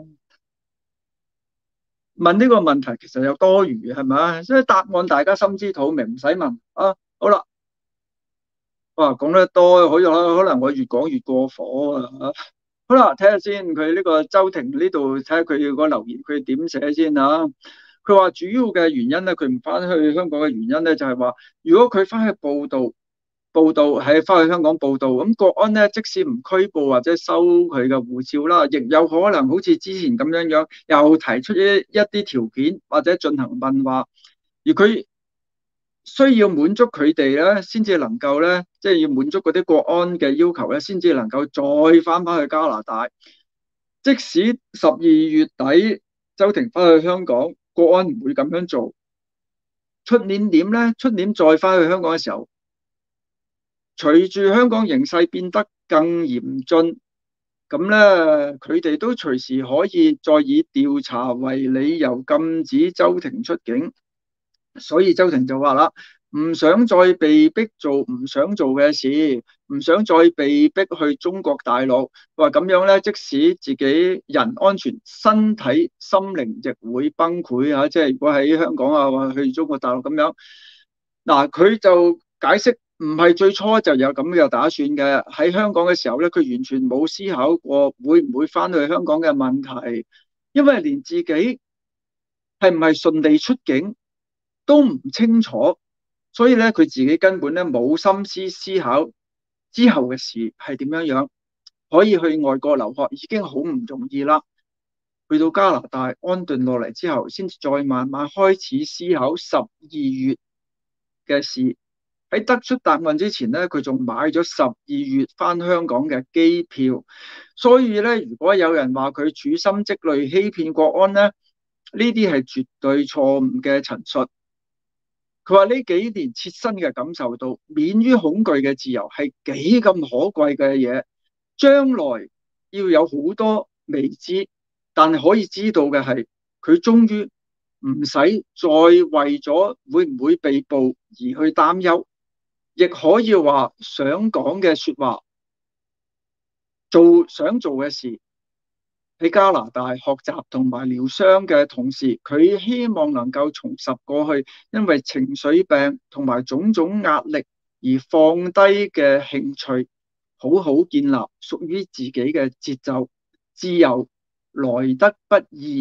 問呢個問題其實有多餘，係咪？所以答案大家心知肚明，唔使問啊。好啦，哇，講得多可以可能我越講越過火啊。好啦，睇下先，佢呢個周庭呢度睇下佢個留言，佢點寫先啊？佢話主要嘅原因咧，佢唔翻去香港嘅原因咧，就係話如果佢翻去報道。報道喺翻去香港報道，咁國安咧即使唔拘捕或者收佢嘅護照啦，亦有可能好似之前咁樣樣，又提出一一啲條件或者進行問話，而佢需要滿足佢哋咧，先至能夠咧，即係要滿足嗰啲國安嘅要求咧，先至能夠再翻返去加拿大。即使十二月底周庭翻去香港，國安唔會咁樣做。出年點咧？出年再翻去香港嘅時候，隨住香港形勢變得更嚴峻，咁咧佢哋都隨時可以再以調查為理由禁止周庭出境。所以周庭就話啦，唔想再被逼做唔想做嘅事，唔想再被逼去中國大陸。話咁樣咧，即使自己人安全，身體心靈亦會崩潰啊！即係如果喺香港啊，或去中國大陸咁樣，嗱佢就解釋唔係最初就有咁嘅打算嘅。喺香港嘅時候咧，佢完全冇思考過會唔會翻去香港嘅問題，因為連自己係唔係順利出境都唔清楚，所以咧佢自己根本咧冇心思思考之後嘅事係點樣樣，可以去外國留學已經好唔容易啦。去到加拿大安頓落嚟之後，先至再慢慢開始思考十二月嘅事。喺得出答案之前咧，佢仲買咗十二月翻香港嘅機票。所以咧，如果有人話佢處心積慮欺騙國安咧，呢啲係絕對錯誤嘅陳述。佢話呢幾年切身嘅感受到免於恐懼嘅自由係幾咁可貴嘅嘢，將來要有好多未知，但係可以知道嘅係佢終於唔使再為咗會唔會被捕而去擔憂，亦可以話想講嘅說話，做想做嘅事。喺加拿大學習同埋療傷嘅同時，佢希望能夠重拾過去因為情緒病同埋種種壓力而放低嘅興趣，好好建立屬於自己嘅節奏。自由來得不易，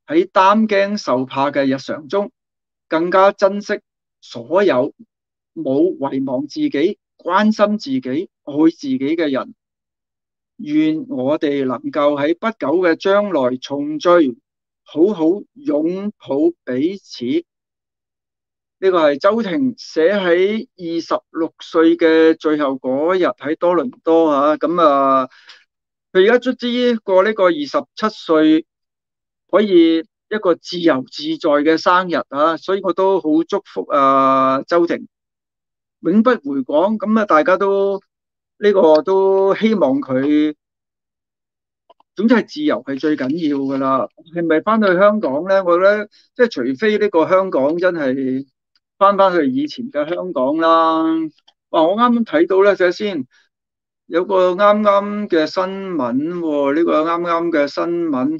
喺擔驚受怕嘅日常中，更加珍惜所有冇遺忘自己、關心自己、愛自己嘅人。願我哋能夠喺不久嘅將來重聚，好好擁抱彼此。呢個係周庭寫喺二十六歲嘅最後嗰日喺多倫多嚇，咁啊，佢而家卒之過呢個二十七歲，可以一個自由自在嘅生日嚇，所以我都好祝福啊周庭永不回港。咁啊，大家都呢個都希望佢。總之係自由係最緊要噶啦，係咪翻去香港咧？我覺得即係除非呢個香港真係翻翻去以前嘅香港啦。哇！我啱啱睇到咧，睇下先，有個啱啱嘅新聞喎，呢個啱啱嘅新聞，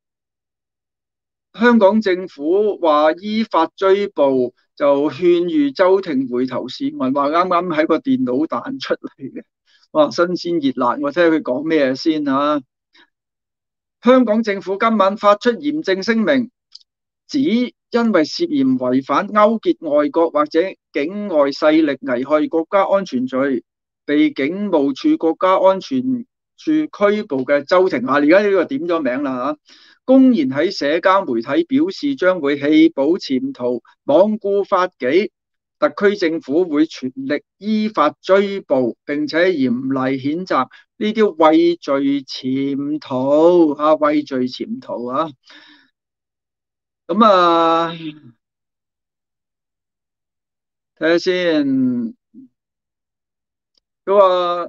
香港政府話依法追捕，就勸喻周庭回頭是岸，話啱啱喺個電腦彈出嚟嘅。哇！新鮮熱辣，我睇下佢講咩先吓。香港政府今晚發出嚴正聲明，指因為涉嫌違反勾結外國或者境外勢力危害國家安全罪，被警務處國家安全處拘捕嘅周庭啊，而家呢個點咗名啦嚇，公然喺社交媒體表示將會棄保潛逃、罔顧法紀。特區政府會全力依法追捕，並且嚴厲譴責呢啲畏罪潛逃啊！畏罪潛逃啊！咁啊，睇下先。佢話：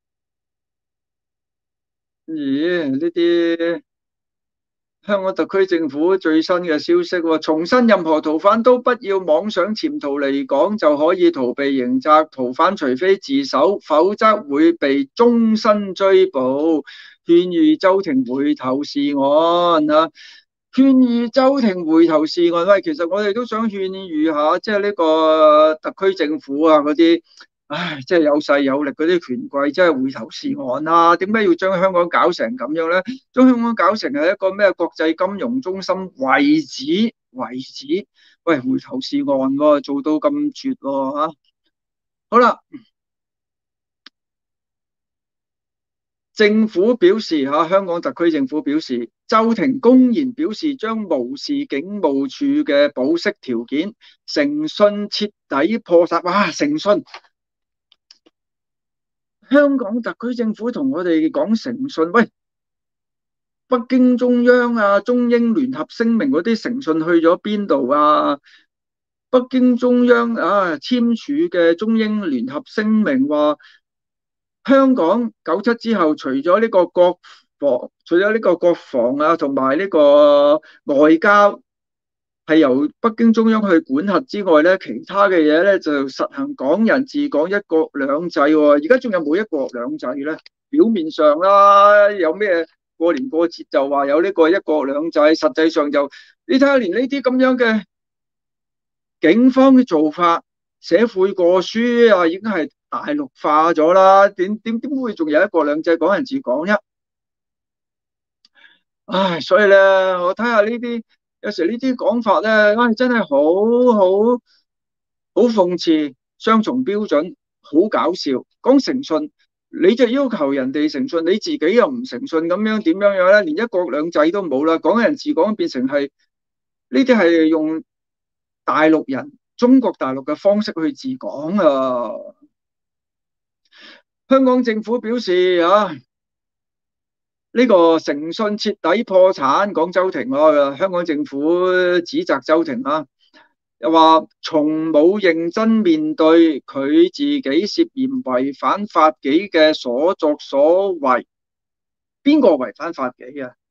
咦，呢啲香港特區政府最新嘅消息喎，重申任何逃犯都不要妄想潛逃離港就可以逃避刑責，逃犯除非自首，否則會被終身追捕。勸喻周庭回頭是岸啊！勸喻周庭回頭是岸，喂，其實我哋都想勸喻下，即係呢個特區政府啊嗰啲。唉，即係有勢有力嗰啲權貴，即係回頭是岸啦。點解要將香港搞成咁樣咧？將香港搞成係一個咩國際金融中心為止為止？喂，回頭是岸喎，做到咁絕喎嚇！好啦，政府表示嚇，香港特區政府表示，周庭公然表示將無視警務處嘅保釋條件，誠信徹底破產。哇，誠信！香港特區政府同我哋講誠信，喂，北京中央啊、中英聯合聲明嗰啲誠信去咗邊度啊？北京中央啊簽署嘅中英聯合聲明話，香港九七之後，除咗呢個國防，除咗呢個國防啊，同埋呢個外交係由北京中央去管轄之外咧，其他嘅嘢咧就實行港人治港、一國兩制喎。而家仲有冇一國兩制咧？表面上啦，有咩過年過節就話有呢個一國兩制，實際上就你睇下，連呢啲咁樣嘅警方嘅做法，寫悔過書啊，已經係大陸化咗啦。點點點會仲有一國兩制、港人治港啫？唉，所以咧，我睇下呢啲。有時呢啲講法咧，唉，真係好好好諷刺，雙重標準，好搞笑。講誠信，你就要求人哋誠信，你自己又唔誠信，咁樣點樣樣咧？連一國兩制都冇啦，港人治港變成係呢啲係用大陸人、中國大陸嘅方式去治港啊！香港政府表示啊。呢個誠信徹底破產，講周庭啊，香港政府指責周庭啊，又話從冇認真面對佢自己涉嫌違反法紀嘅所作所為。邊個違反法紀啊？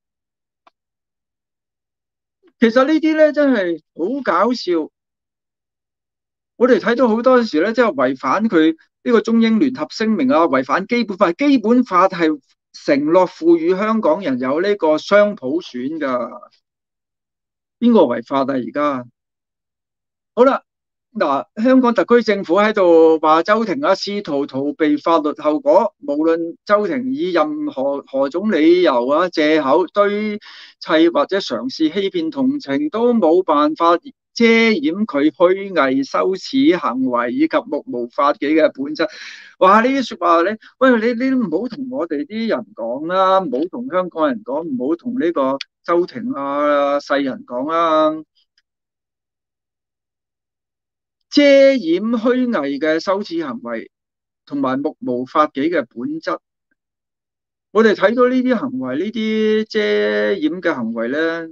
其實呢啲咧真係好搞笑。我哋睇到好多時咧，即係違反佢呢個中英聯合聲明啊，違反基本法。基本法係承諾賦予香港人有呢個雙普選噶，邊個違法啊？而家好啦， 嗱，香港特區政府喺度話周庭啊，試圖逃避法律後果。無論周庭以任何何種理由啊、藉口堆砌或者嘗試欺騙同情，都冇辦法遮掩佢虛偽羞恥行為以及目無法紀嘅本質。哇！呢啲説話你，喂，你你唔好同我哋啲人講啦，唔好同香港人講，唔好同呢個周庭啊世人講啦。遮掩虛偽嘅羞恥行為同埋目無法紀嘅本質，我哋睇到呢啲行為，呢啲遮掩嘅行為咧，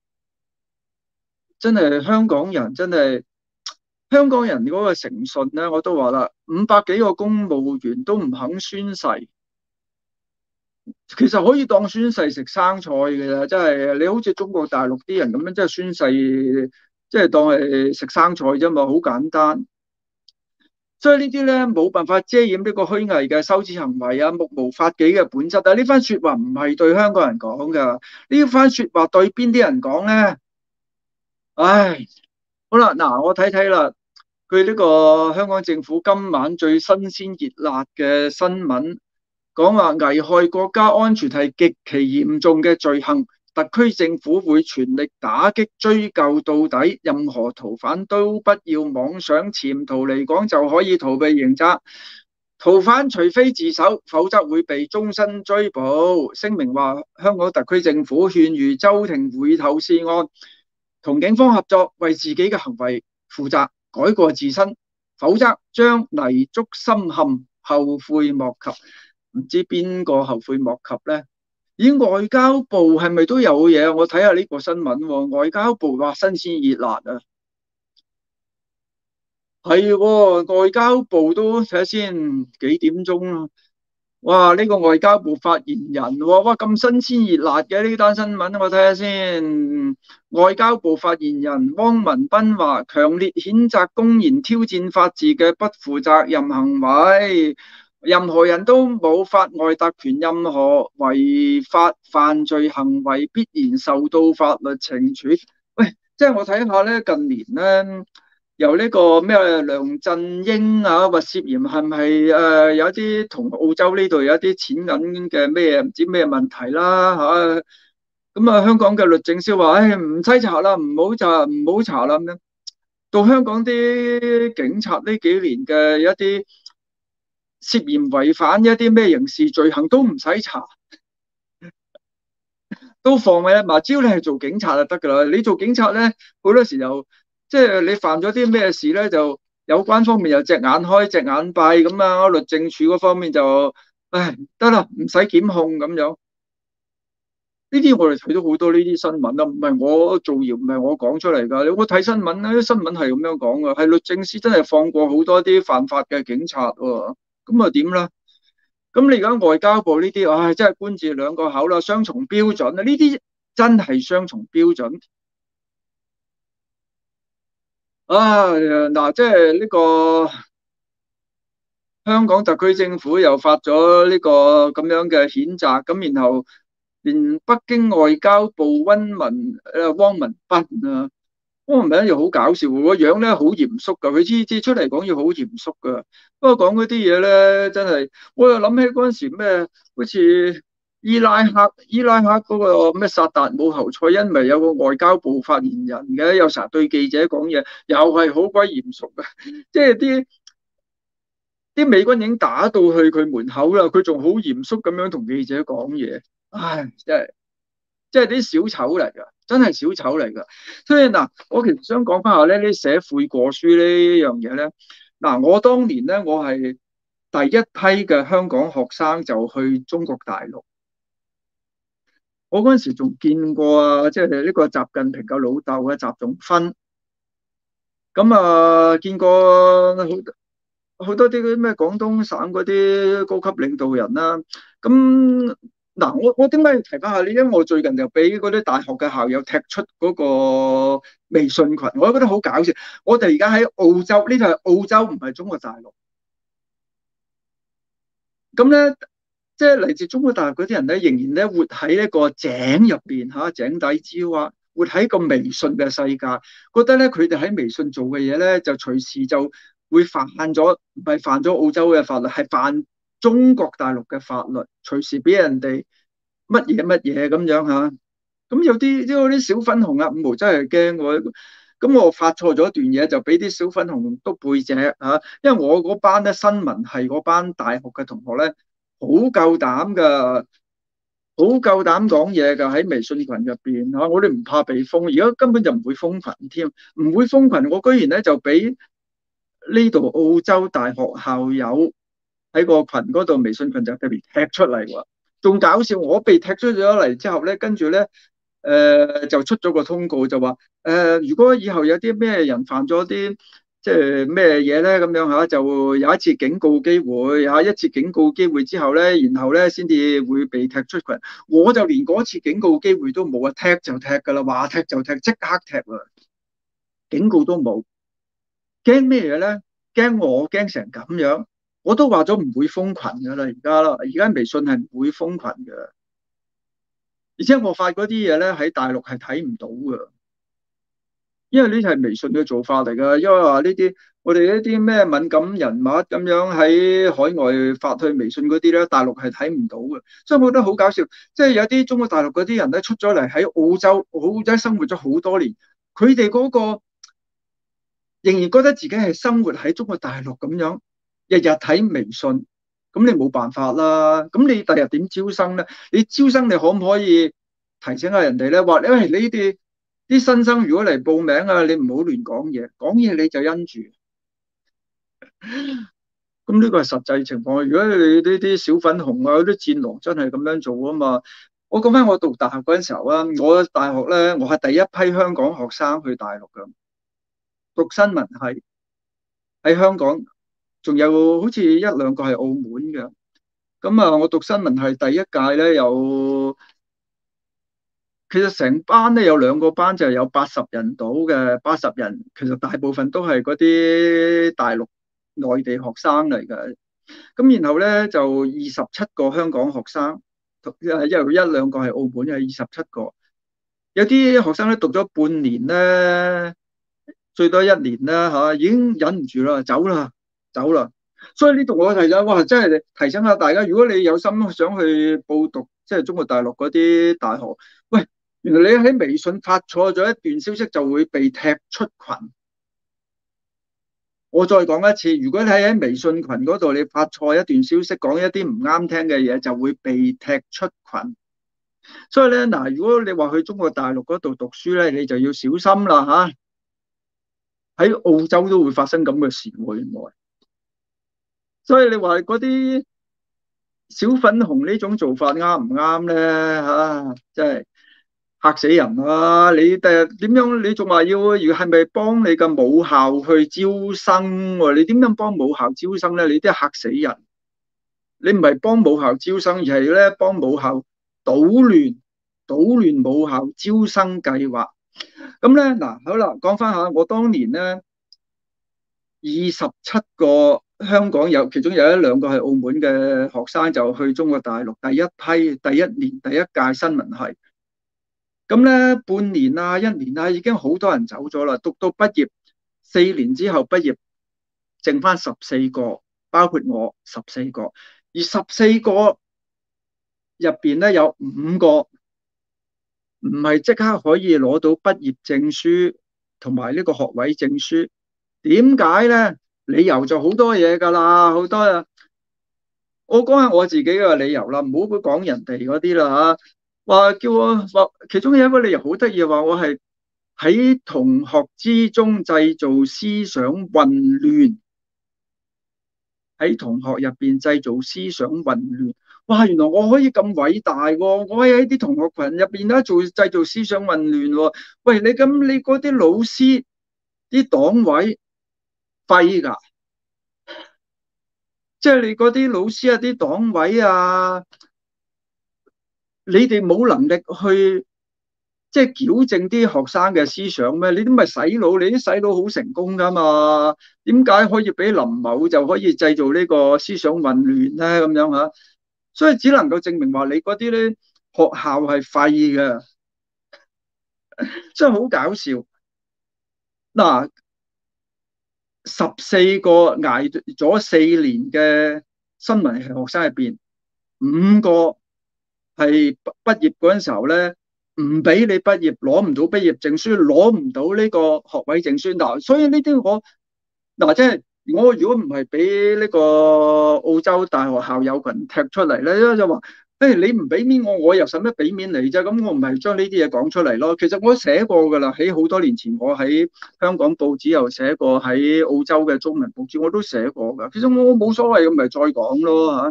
真係香港人真係香港人嗰個誠信咧，我都話啦，五百幾個公務員都唔肯宣誓，其實可以當宣誓食生菜嘅啦，真係你好似中國大陸啲人咁樣，即係宣誓，即係當係食生菜啫嘛，好簡單。所以呢啲咧冇辦法遮掩呢個虛偽嘅羞恥行為啊，目無法紀嘅本質啊！呢番說話唔係對香港人講噶，呢番說話對邊啲人講咧？唉，好啦，嗱，我睇睇啦，佢呢個香港政府今晚最新鮮熱辣嘅新聞，講話危害國家安全係極其嚴重嘅罪行。特區政府會全力打擊，追究到底，任何逃犯都不要妄想潛逃離港就可以逃避刑責。逃犯除非自首，否則會被終身追捕。聲明話，香港特區政府勸喻周庭回頭是岸，同警方合作，為自己嘅行為負責，改過自新，否則將泥足深陷，後悔莫及。唔知邊個後悔莫及呢？咦，外交部係咪都有嘢？我睇下呢個新聞喎，外交部話新鮮熱辣啊，係喎，外交部都睇下先幾點鐘啊？哇，呢個外交部發言人喎，哇咁新鮮熱辣嘅呢單新聞，我睇下先。外交部發言人汪文斌話，強烈譴責公然挑戰法治嘅不負責任行為。任何人都冇法外特權，任何違法犯罪行為必然受到法律懲處。喂，即係我睇下咧，近年咧由呢個咩梁振英啊，或涉嫌係咪誒有一啲同澳洲呢度有一啲錢銀嘅咩唔知咩問題啦嚇？咁啊，香港嘅律政司話，唉，唔使查啦，唔好查，唔好查啦咁樣。到香港啲警察呢幾年嘅一啲涉嫌違反一啲咩刑事罪行都唔使查，都放嘅嘛。只要你係做警察就得噶啦。你做警察咧，好多時候即係你犯咗啲咩事咧，就有關方面又隻眼開隻眼閉咁啊。律政處嗰方面就唉得啦，唔使檢控咁樣。呢啲我哋睇到好多呢啲新聞啦，唔係我造謠，唔係我講出嚟噶。你有冇睇新聞咧？啲新聞係咁樣講噶，係律政司真係放過好多啲犯法嘅警察喎。咁啊點啦？咁你而家外交部呢啲，唉，真係官字兩個口啦，雙重標準啊！呢啲真係雙重標準。啊，嗱，即係呢個香港特區政府又發咗呢個咁樣嘅譴責，咁然後連北京外交部溫文誒汪文斌啊。汪文斌又好搞笑，個樣咧好嚴肅噶，佢次次出嚟講嘢好嚴肅噶。不過講嗰啲嘢咧，真係我又諗起嗰陣時咩，好似伊拉克伊拉克嗰個咩薩達姆侯賽因咪有個外交部發言人嘅，有成日對記者講嘢，又係好鬼嚴肅嘅，即係啲啲美軍已經打到去佢門口啦，佢仲好嚴肅咁樣同記者講嘢，唉，真係。即係啲小丑嚟噶，真係小丑嚟噶。所以嗱，我其實想講翻下咧，呢寫悔過書呢樣嘢咧，嗱，我當年咧，我係第一批嘅香港學生就去中國大陸，我嗰陣時仲見過啊，即係呢個習近平嘅老豆嘅習仲勳，咁啊見過好好多啲嗰啲咩廣東省嗰啲高級領導人啦，咁。嗱，我我點解要提翻下呢？因為我最近就俾嗰啲大學嘅校友踢出嗰個微信群，我覺得好搞笑。我哋而家喺澳洲，呢度係澳洲，唔係中國大陸。咁咧，即係嚟自中國大陸嗰啲人咧，仍然咧活喺一個井入邊嚇，井底之蛙。 活喺個微信嘅世界，覺得咧佢哋喺微信做嘅嘢咧，就隨時就會犯咗，唔係犯咗澳洲嘅法律，係犯中國大陸嘅法律，隨時俾人哋乜嘢乜嘢咁樣嚇。咁有啲啲嗰啲小粉紅啊，五毛真係驚喎。咁我發錯咗一段嘢，就俾啲小粉紅督背脊嚇。因為我嗰班咧新聞系嗰班大學嘅同學咧，好夠膽㗎，好夠膽講嘢㗎喺微信群入邊嚇。我哋唔怕被封，而家根本就唔會封群添，唔會封群。我居然咧就俾呢度澳洲大學校友喺個群嗰度微信群就特別踢出嚟喎。仲搞笑，我被踢出咗嚟之後咧，跟住咧。誒、呃、就出咗個通告就話誒、呃，如果以後有啲咩人犯咗啲即係咩嘢咧，咁樣嚇，就有一次警告機會嚇，一次警告機會之後咧，然後咧先至會被踢出群。我就連嗰次警告機會都冇啊，踢就踢㗎啦，話踢就踢，即刻踢啊！警告都冇，驚咩嘢咧？驚我驚成咁樣，我都話咗唔會封群㗎啦，而家啦，而家微信係唔會封群㗎。而且我發嗰啲嘢咧喺大陸係睇唔到噶，因為呢啲係微信嘅做法嚟噶。因為話呢啲我哋一啲咩敏感人物咁樣喺海外發去微信嗰啲咧，大陸係睇唔到嘅。所以我覺得好搞笑，即係有啲中國大陸嗰啲人咧出咗嚟喺澳洲，澳洲生活咗好多年，佢哋嗰個仍然覺得自己係生活喺中國大陸咁樣，日日睇微信。咁你冇辦法啦，咁你第日點招生咧？你招生你可唔可以提醒下人哋咧？話因為你哋啲新生如果嚟報名啊，你唔好亂講嘢，講嘢你就因住。咁呢個係實際情況。如果你呢啲小粉紅啊、嗰啲戰狼真係咁樣做啊嘛，我講翻我讀大學嗰陣時候啊，我大學咧，我係第一批香港學生去大陸㗎，讀新聞系喺香港。仲有好似一兩個係澳門嘅，咁啊，我讀新聞係第一屆咧，有其實成班咧有兩個班就有八十人到嘅，八十人其實大部分都係嗰啲大陸內地學生嚟嘅，咁然後咧就二十七個香港學生，誒一一兩個係澳門嘅二十七個，有啲學生咧讀咗半年咧，最多一年啦嚇，已經忍唔住啦，走啦。走啦，所以呢度我提醒，哇，真係提醒下大家，如果你有心想去報讀，即係中國大陸嗰啲大學，喂，原來你喺微信發錯咗一段消息就會被踢出群。我再講一次，如果你喺微信群嗰度你發錯一段消息，講一啲唔啱聽嘅嘢，就會被踢出群。所以咧，嗱，如果你話去中國大陸嗰度讀書咧，你就要小心啦吓。喺澳洲都會發生咁嘅事喎，原來。所以你話嗰啲小粉紅呢種做法啱唔啱咧？嚇，真係嚇死人啦！你第日點樣？你仲話要要係咪幫你嘅母校去招生喎？你點樣幫母校招生咧？你都係嚇死人！你唔係幫母校招生，而係咧幫母校搗亂、搗亂母校招生計劃。咁咧嗱，好啦，講翻下我當年咧，二十七個。香港有其中有一兩個係澳門嘅學生就去中國大陸第一批第一年第一屆新聞系，咁咧半年啊一年啊已經好多人走咗啦，讀到畢業四年之後畢業，剩翻十四個，包括我十四個，而十四個入邊咧有五個唔係即刻可以攞到畢業證書同埋呢個學位證書，點解咧？理由就好多嘢㗎啦，好多啊！我講下我自己嘅理由啦，唔好講人哋嗰啲啦嚇。話叫我話，其中有一個理由好得意，話我係喺同學之中製造思想混亂，喺同學入邊製造思想混亂。哇！原來我可以咁偉大喎，我可以喺啲同學群入邊咧做製造思想混亂喎。喂，你咁你嗰啲老師啲黨委廢㗎，即係你嗰啲老師啊、啲黨委啊，你哋冇能力去即係矯正啲學生嘅思想咩？你啲咪洗腦，你啲洗腦好成功㗎嘛？點解可以俾林某就可以製造呢個思想混亂咧？咁樣嚇，所以只能夠證明話你嗰啲咧學校係廢嘅。 真係好搞笑。嗱，十四個捱咗四年嘅新聞系學生入邊，五個係畢畢業嗰陣時候咧，唔俾你畢業，攞唔到畢業證書，攞唔到呢個學位證書。嗱，所以呢啲我嗱即係我如果唔係俾呢個澳洲大學校友群踢出嚟咧，就話。誒，你唔俾面我，我又使乜俾面你啫？咁我唔係將呢啲嘢講出嚟咯。其實我寫過噶啦，喺好多年前，我喺香港報紙又寫過，喺澳洲嘅中文報紙我都寫過噶。其實我冇所謂，咁咪再講咯吓。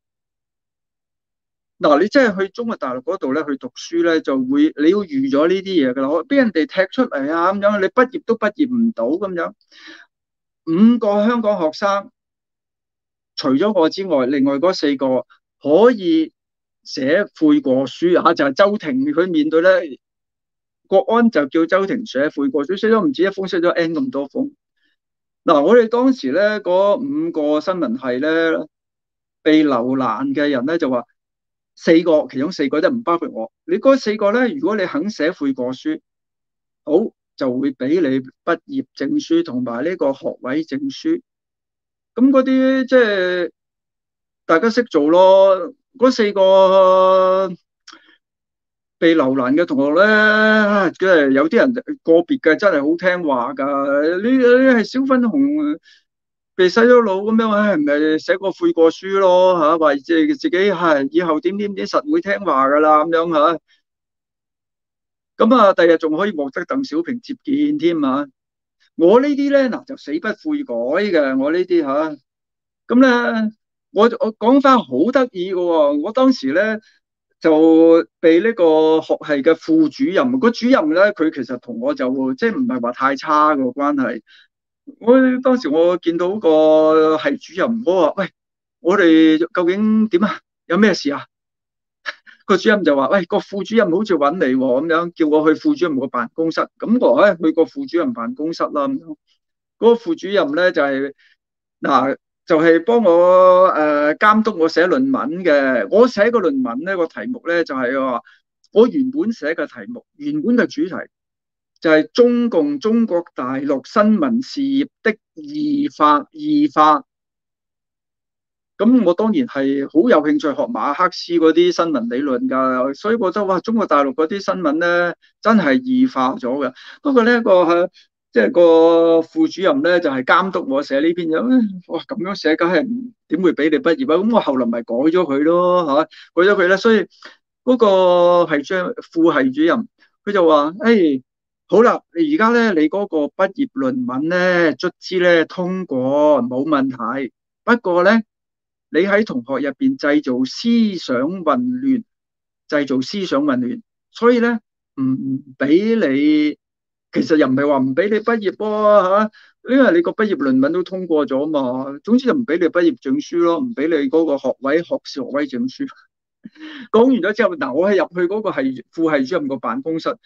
嗱，你真係去中國大陸嗰度咧，去讀書咧，就會你要預咗呢啲嘢噶啦。我俾人哋踢出嚟啊，咁樣你畢業都畢業唔到咁樣。五個香港學生，除咗我之外，另外嗰四個可以寫悔過書啊，就係周庭佢面對咧，國安就叫周庭寫悔過書，寫咗唔止一封，寫咗 N 咁多封。嗱，我哋當時咧嗰五個新聞系咧被留難嘅人咧就話四個，其中四個都唔包括我。你嗰四個咧，如果你肯寫悔過書，好就會俾你畢業證書同埋呢個學位證書。咁嗰啲即係大家識做咯。嗰四個被留難嘅同學咧，即係有啲人個別嘅真係好聽話噶。呢呢係小粉紅被洗咗腦咁樣，唉，咪寫個悔過書咯吓，話即係自己係以後點點點實會聽話噶啦咁樣吓。咁啊，第日仲可以獲得鄧小平接見添啊！我呢啲咧嗱就死不悔改嘅，我呢啲吓。咁咧，我我講翻好得意嘅喎，我當時咧就被呢個學系嘅副主任，個主任咧佢其實同我就即係唔係話太差個關係。我當時我見到個系主任，我話：喂，我哋究竟點啊？有咩事啊？個主任就話：喂，個副主任好似揾你喎，咁樣叫我去副主任個辦公室。咁我話：誒，去個副主任辦公室啦。咁樣，嗰個副主任咧就係嗱。就係幫我誒監督我寫論文嘅。我寫個論文咧個題目咧就係話，我原本寫嘅題目，原本嘅主題就係中共中國大陸新聞事業的異化異化。咁我當然係好有興趣學馬克思嗰啲新聞理論㗎，所以覺得哇，中國大陸嗰啲新聞咧真係異化咗嘅。不過呢個即係個副主任咧就係監督我寫呢篇嘢，哇咁樣寫梗係點會俾你畢業啊？咁我後來咪改咗佢咯嚇，改咗佢咧，所以嗰個係將副系主任佢就話：誒好啦，你而家咧你嗰個畢業論文咧卒之咧通過冇問題，不過咧，你喺同學入邊製造思想混亂，製造思想混亂，所以咧唔俾你，其實又唔係話唔俾你畢業喎嚇，因為你個畢業論文都通過咗嘛。總之就唔俾你畢業證書咯，唔俾你嗰個學位學士學位證書。講完咗之後，嗱，我係入去嗰個係副系主任個辦公室，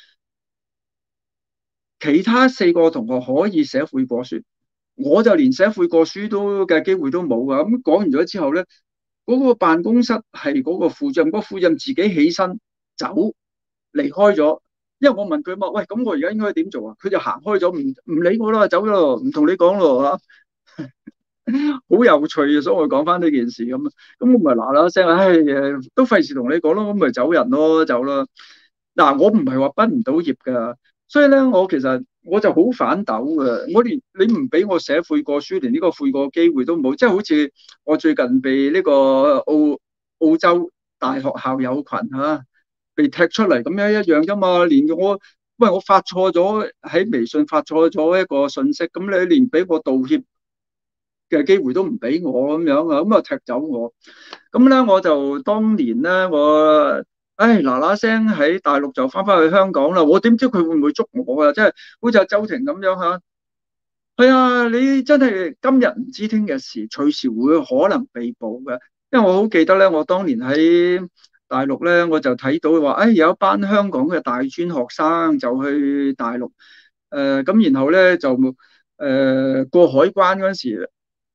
其他四個同學可以寫悔過書。我就連寫悔過書都嘅機會都冇啊！咁講完咗之後咧，嗰個辦公室係嗰個副主任，嗰個副主任自己起身走離開咗。因為我問佢話：喂，咁我而家應該點做啊？佢就行開咗，唔唔理我啦，走咗咯，唔同你講咯嚇。好有趣啊！所以我講翻呢件事咁啊，咁我咪嗱嗱聲，唉，都費事同你講咯，咁咪走人咯，走啦。嗱，我唔係話畢唔到業㗎，所以咧，我其實我就好反斗嘅。我連你唔俾我寫悔過書，連呢個悔過機會都冇，即係好似我最近被呢個澳澳洲大學校友群嚇被踢出嚟咁樣一樣啫嘛。連我喂我發錯咗喺微信發錯咗一個信息，咁你連俾我道歉嘅機會都唔俾我咁樣啊，咁啊踢走我。咁咧我就當年咧我。唉，嗱嗱聲喺大陸就翻返去香港啦！我點知佢會唔會捉我啊？即係好似阿周庭咁樣吓。係啊，你真係今日唔知聽日事，隨時會可能被捕嘅。因為我好記得咧，我當年喺大陸咧，我就睇到話，唉，有一班香港嘅大專學生就去大陸，誒、呃，咁然後咧就誒、呃、過海關嗰陣時。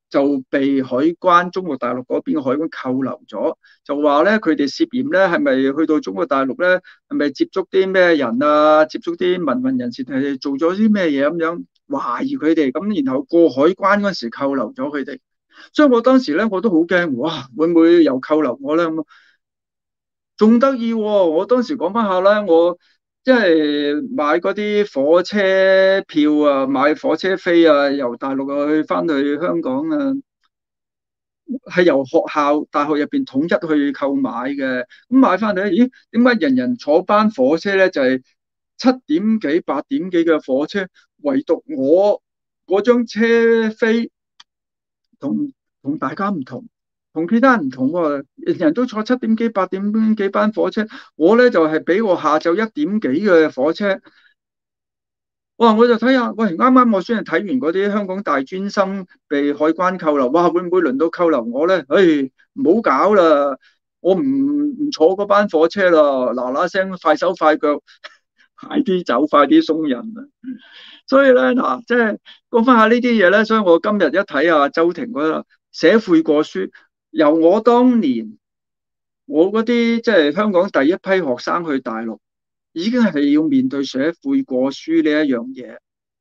就被海關中國大陸嗰邊嘅海關扣留咗，就話咧佢哋涉嫌咧係咪去到中國大陸咧，係咪接觸啲咩人啊，接觸啲民運人士，係做咗啲咩嘢咁樣，懷疑佢哋，咁然後過海關嗰時扣留咗佢哋。所以我當時咧我都好驚，哇，會唔會又扣留我咧咁？仲得意喎！我當時講翻下啦，我即係買嗰啲火車票啊，買火車飛啊，由大陸去翻去香港啊，係由學校大學入邊統一去購買嘅。咁買翻嚟，咦？點解人人坐班火車咧就係七點幾、八點幾嘅火車，唯獨我嗰張車飛同同大家唔同，同其他人唔同喎。人人都坐七點幾、八點幾班火車，我咧就係俾我下晝一點幾嘅火車。哇！我就睇下，喂，啱啱我先係睇完嗰啲香港大專生被海關扣留，哇！會唔會輪到扣留我咧？唉，唔好搞啦，我唔唔坐嗰班火車啦，嗱嗱聲快手快腳，快啲走，快啲鬆人啊！所以咧，嗱，即係講翻下呢啲嘢咧，所以我今日一睇啊，周庭嗰個寫悔過書，由我當年我嗰啲即係香港第一批學生去大陸，已經係要面對寫悔過書呢一樣嘢。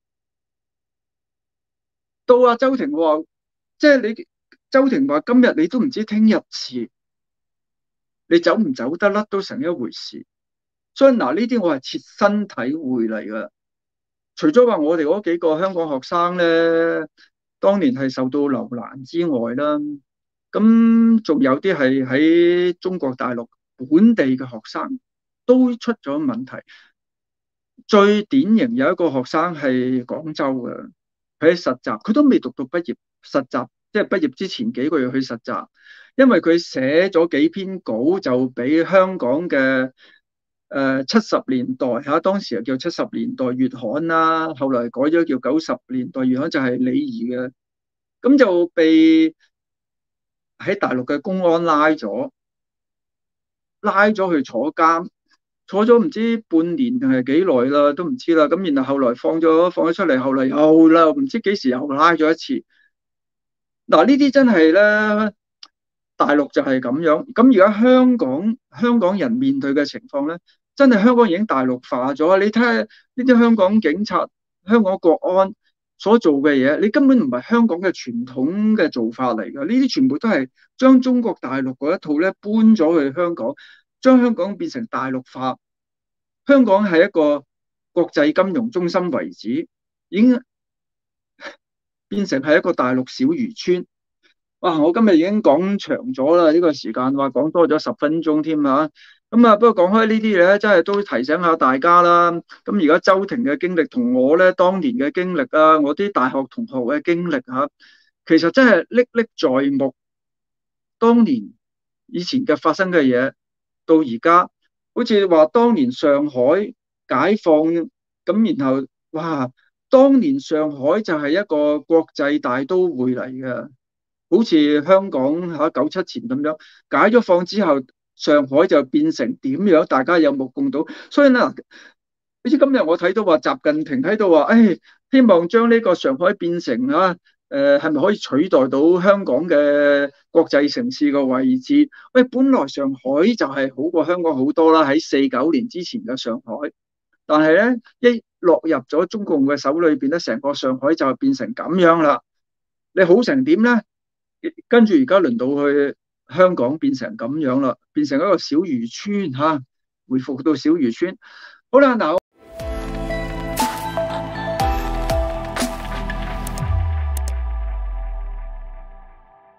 到阿周庭話，即係你周庭話今日你都唔知聽日遲，你走唔走得甩都成一回事。所以嗱，呢啲我係切身體會嚟噶。除咗話我哋嗰幾個香港學生咧，當年係受到留難之外啦，咁仲有啲係喺中國大陸本地嘅學生都出咗問題。最典型有一個學生係廣州嘅，佢喺實習，佢都未讀到畢業，實習即係畢業之前幾個月去實習，因為佢寫咗幾篇稿就俾香港嘅誒七十年代嚇，當時又叫七十年代月刊啦，後來改咗叫九十年代月刊，就係李怡嘅，咁就被喺大陸嘅公安拉咗，拉咗去坐監。坐咗唔知半年定係幾耐啦，都唔知啦。咁然後後來放咗放咗出嚟，後來又啦，唔知幾時又拉咗一次。嗱，呢啲真係咧，大陸就係咁樣。咁而家香港香港人面對嘅情況咧，真係香港已經大陸化咗。你睇下呢啲香港警察、香港國安所做嘅嘢，你根本唔係香港嘅傳統嘅做法嚟㗎。呢啲全部都係將中國大陸嗰一套咧搬咗去香港。將香港變成大陸化，香港係一個國際金融中心為止，已經變成係一個大陸小漁村。哇！我今日已經講長咗啦，呢個時間話講多咗十分鐘添啊。咁啊，不過講開呢啲嘢咧，真係都提醒下大家啦。咁而家周庭嘅經歷同我咧當年嘅經歷啊，我啲大學同學嘅經歷嚇，其實真係歷歷在目。當年以前嘅發生嘅嘢。到而家，好似話當年上海解放咁，然後哇，當年上海就係一個國際大都會嚟嘅，好似香港嚇九七前咁樣，解咗放之後，上海就變成點樣？大家有目共睹。所以咧，好似今日我睇到話習近平喺度話，誒，希望將呢個上海變成啊。誒，係咪可以取代到香港嘅國際城市個位置？喂，本來上海就係好過香港好多啦，喺四九年之前嘅上海。但係咧，一落入咗中共嘅手裏邊咧，成個上海就變成咁樣啦。你好成點咧？跟住而家輪到去香港變成咁樣啦，變成一個小漁村嚇，回復到小漁村。好啦，嗱。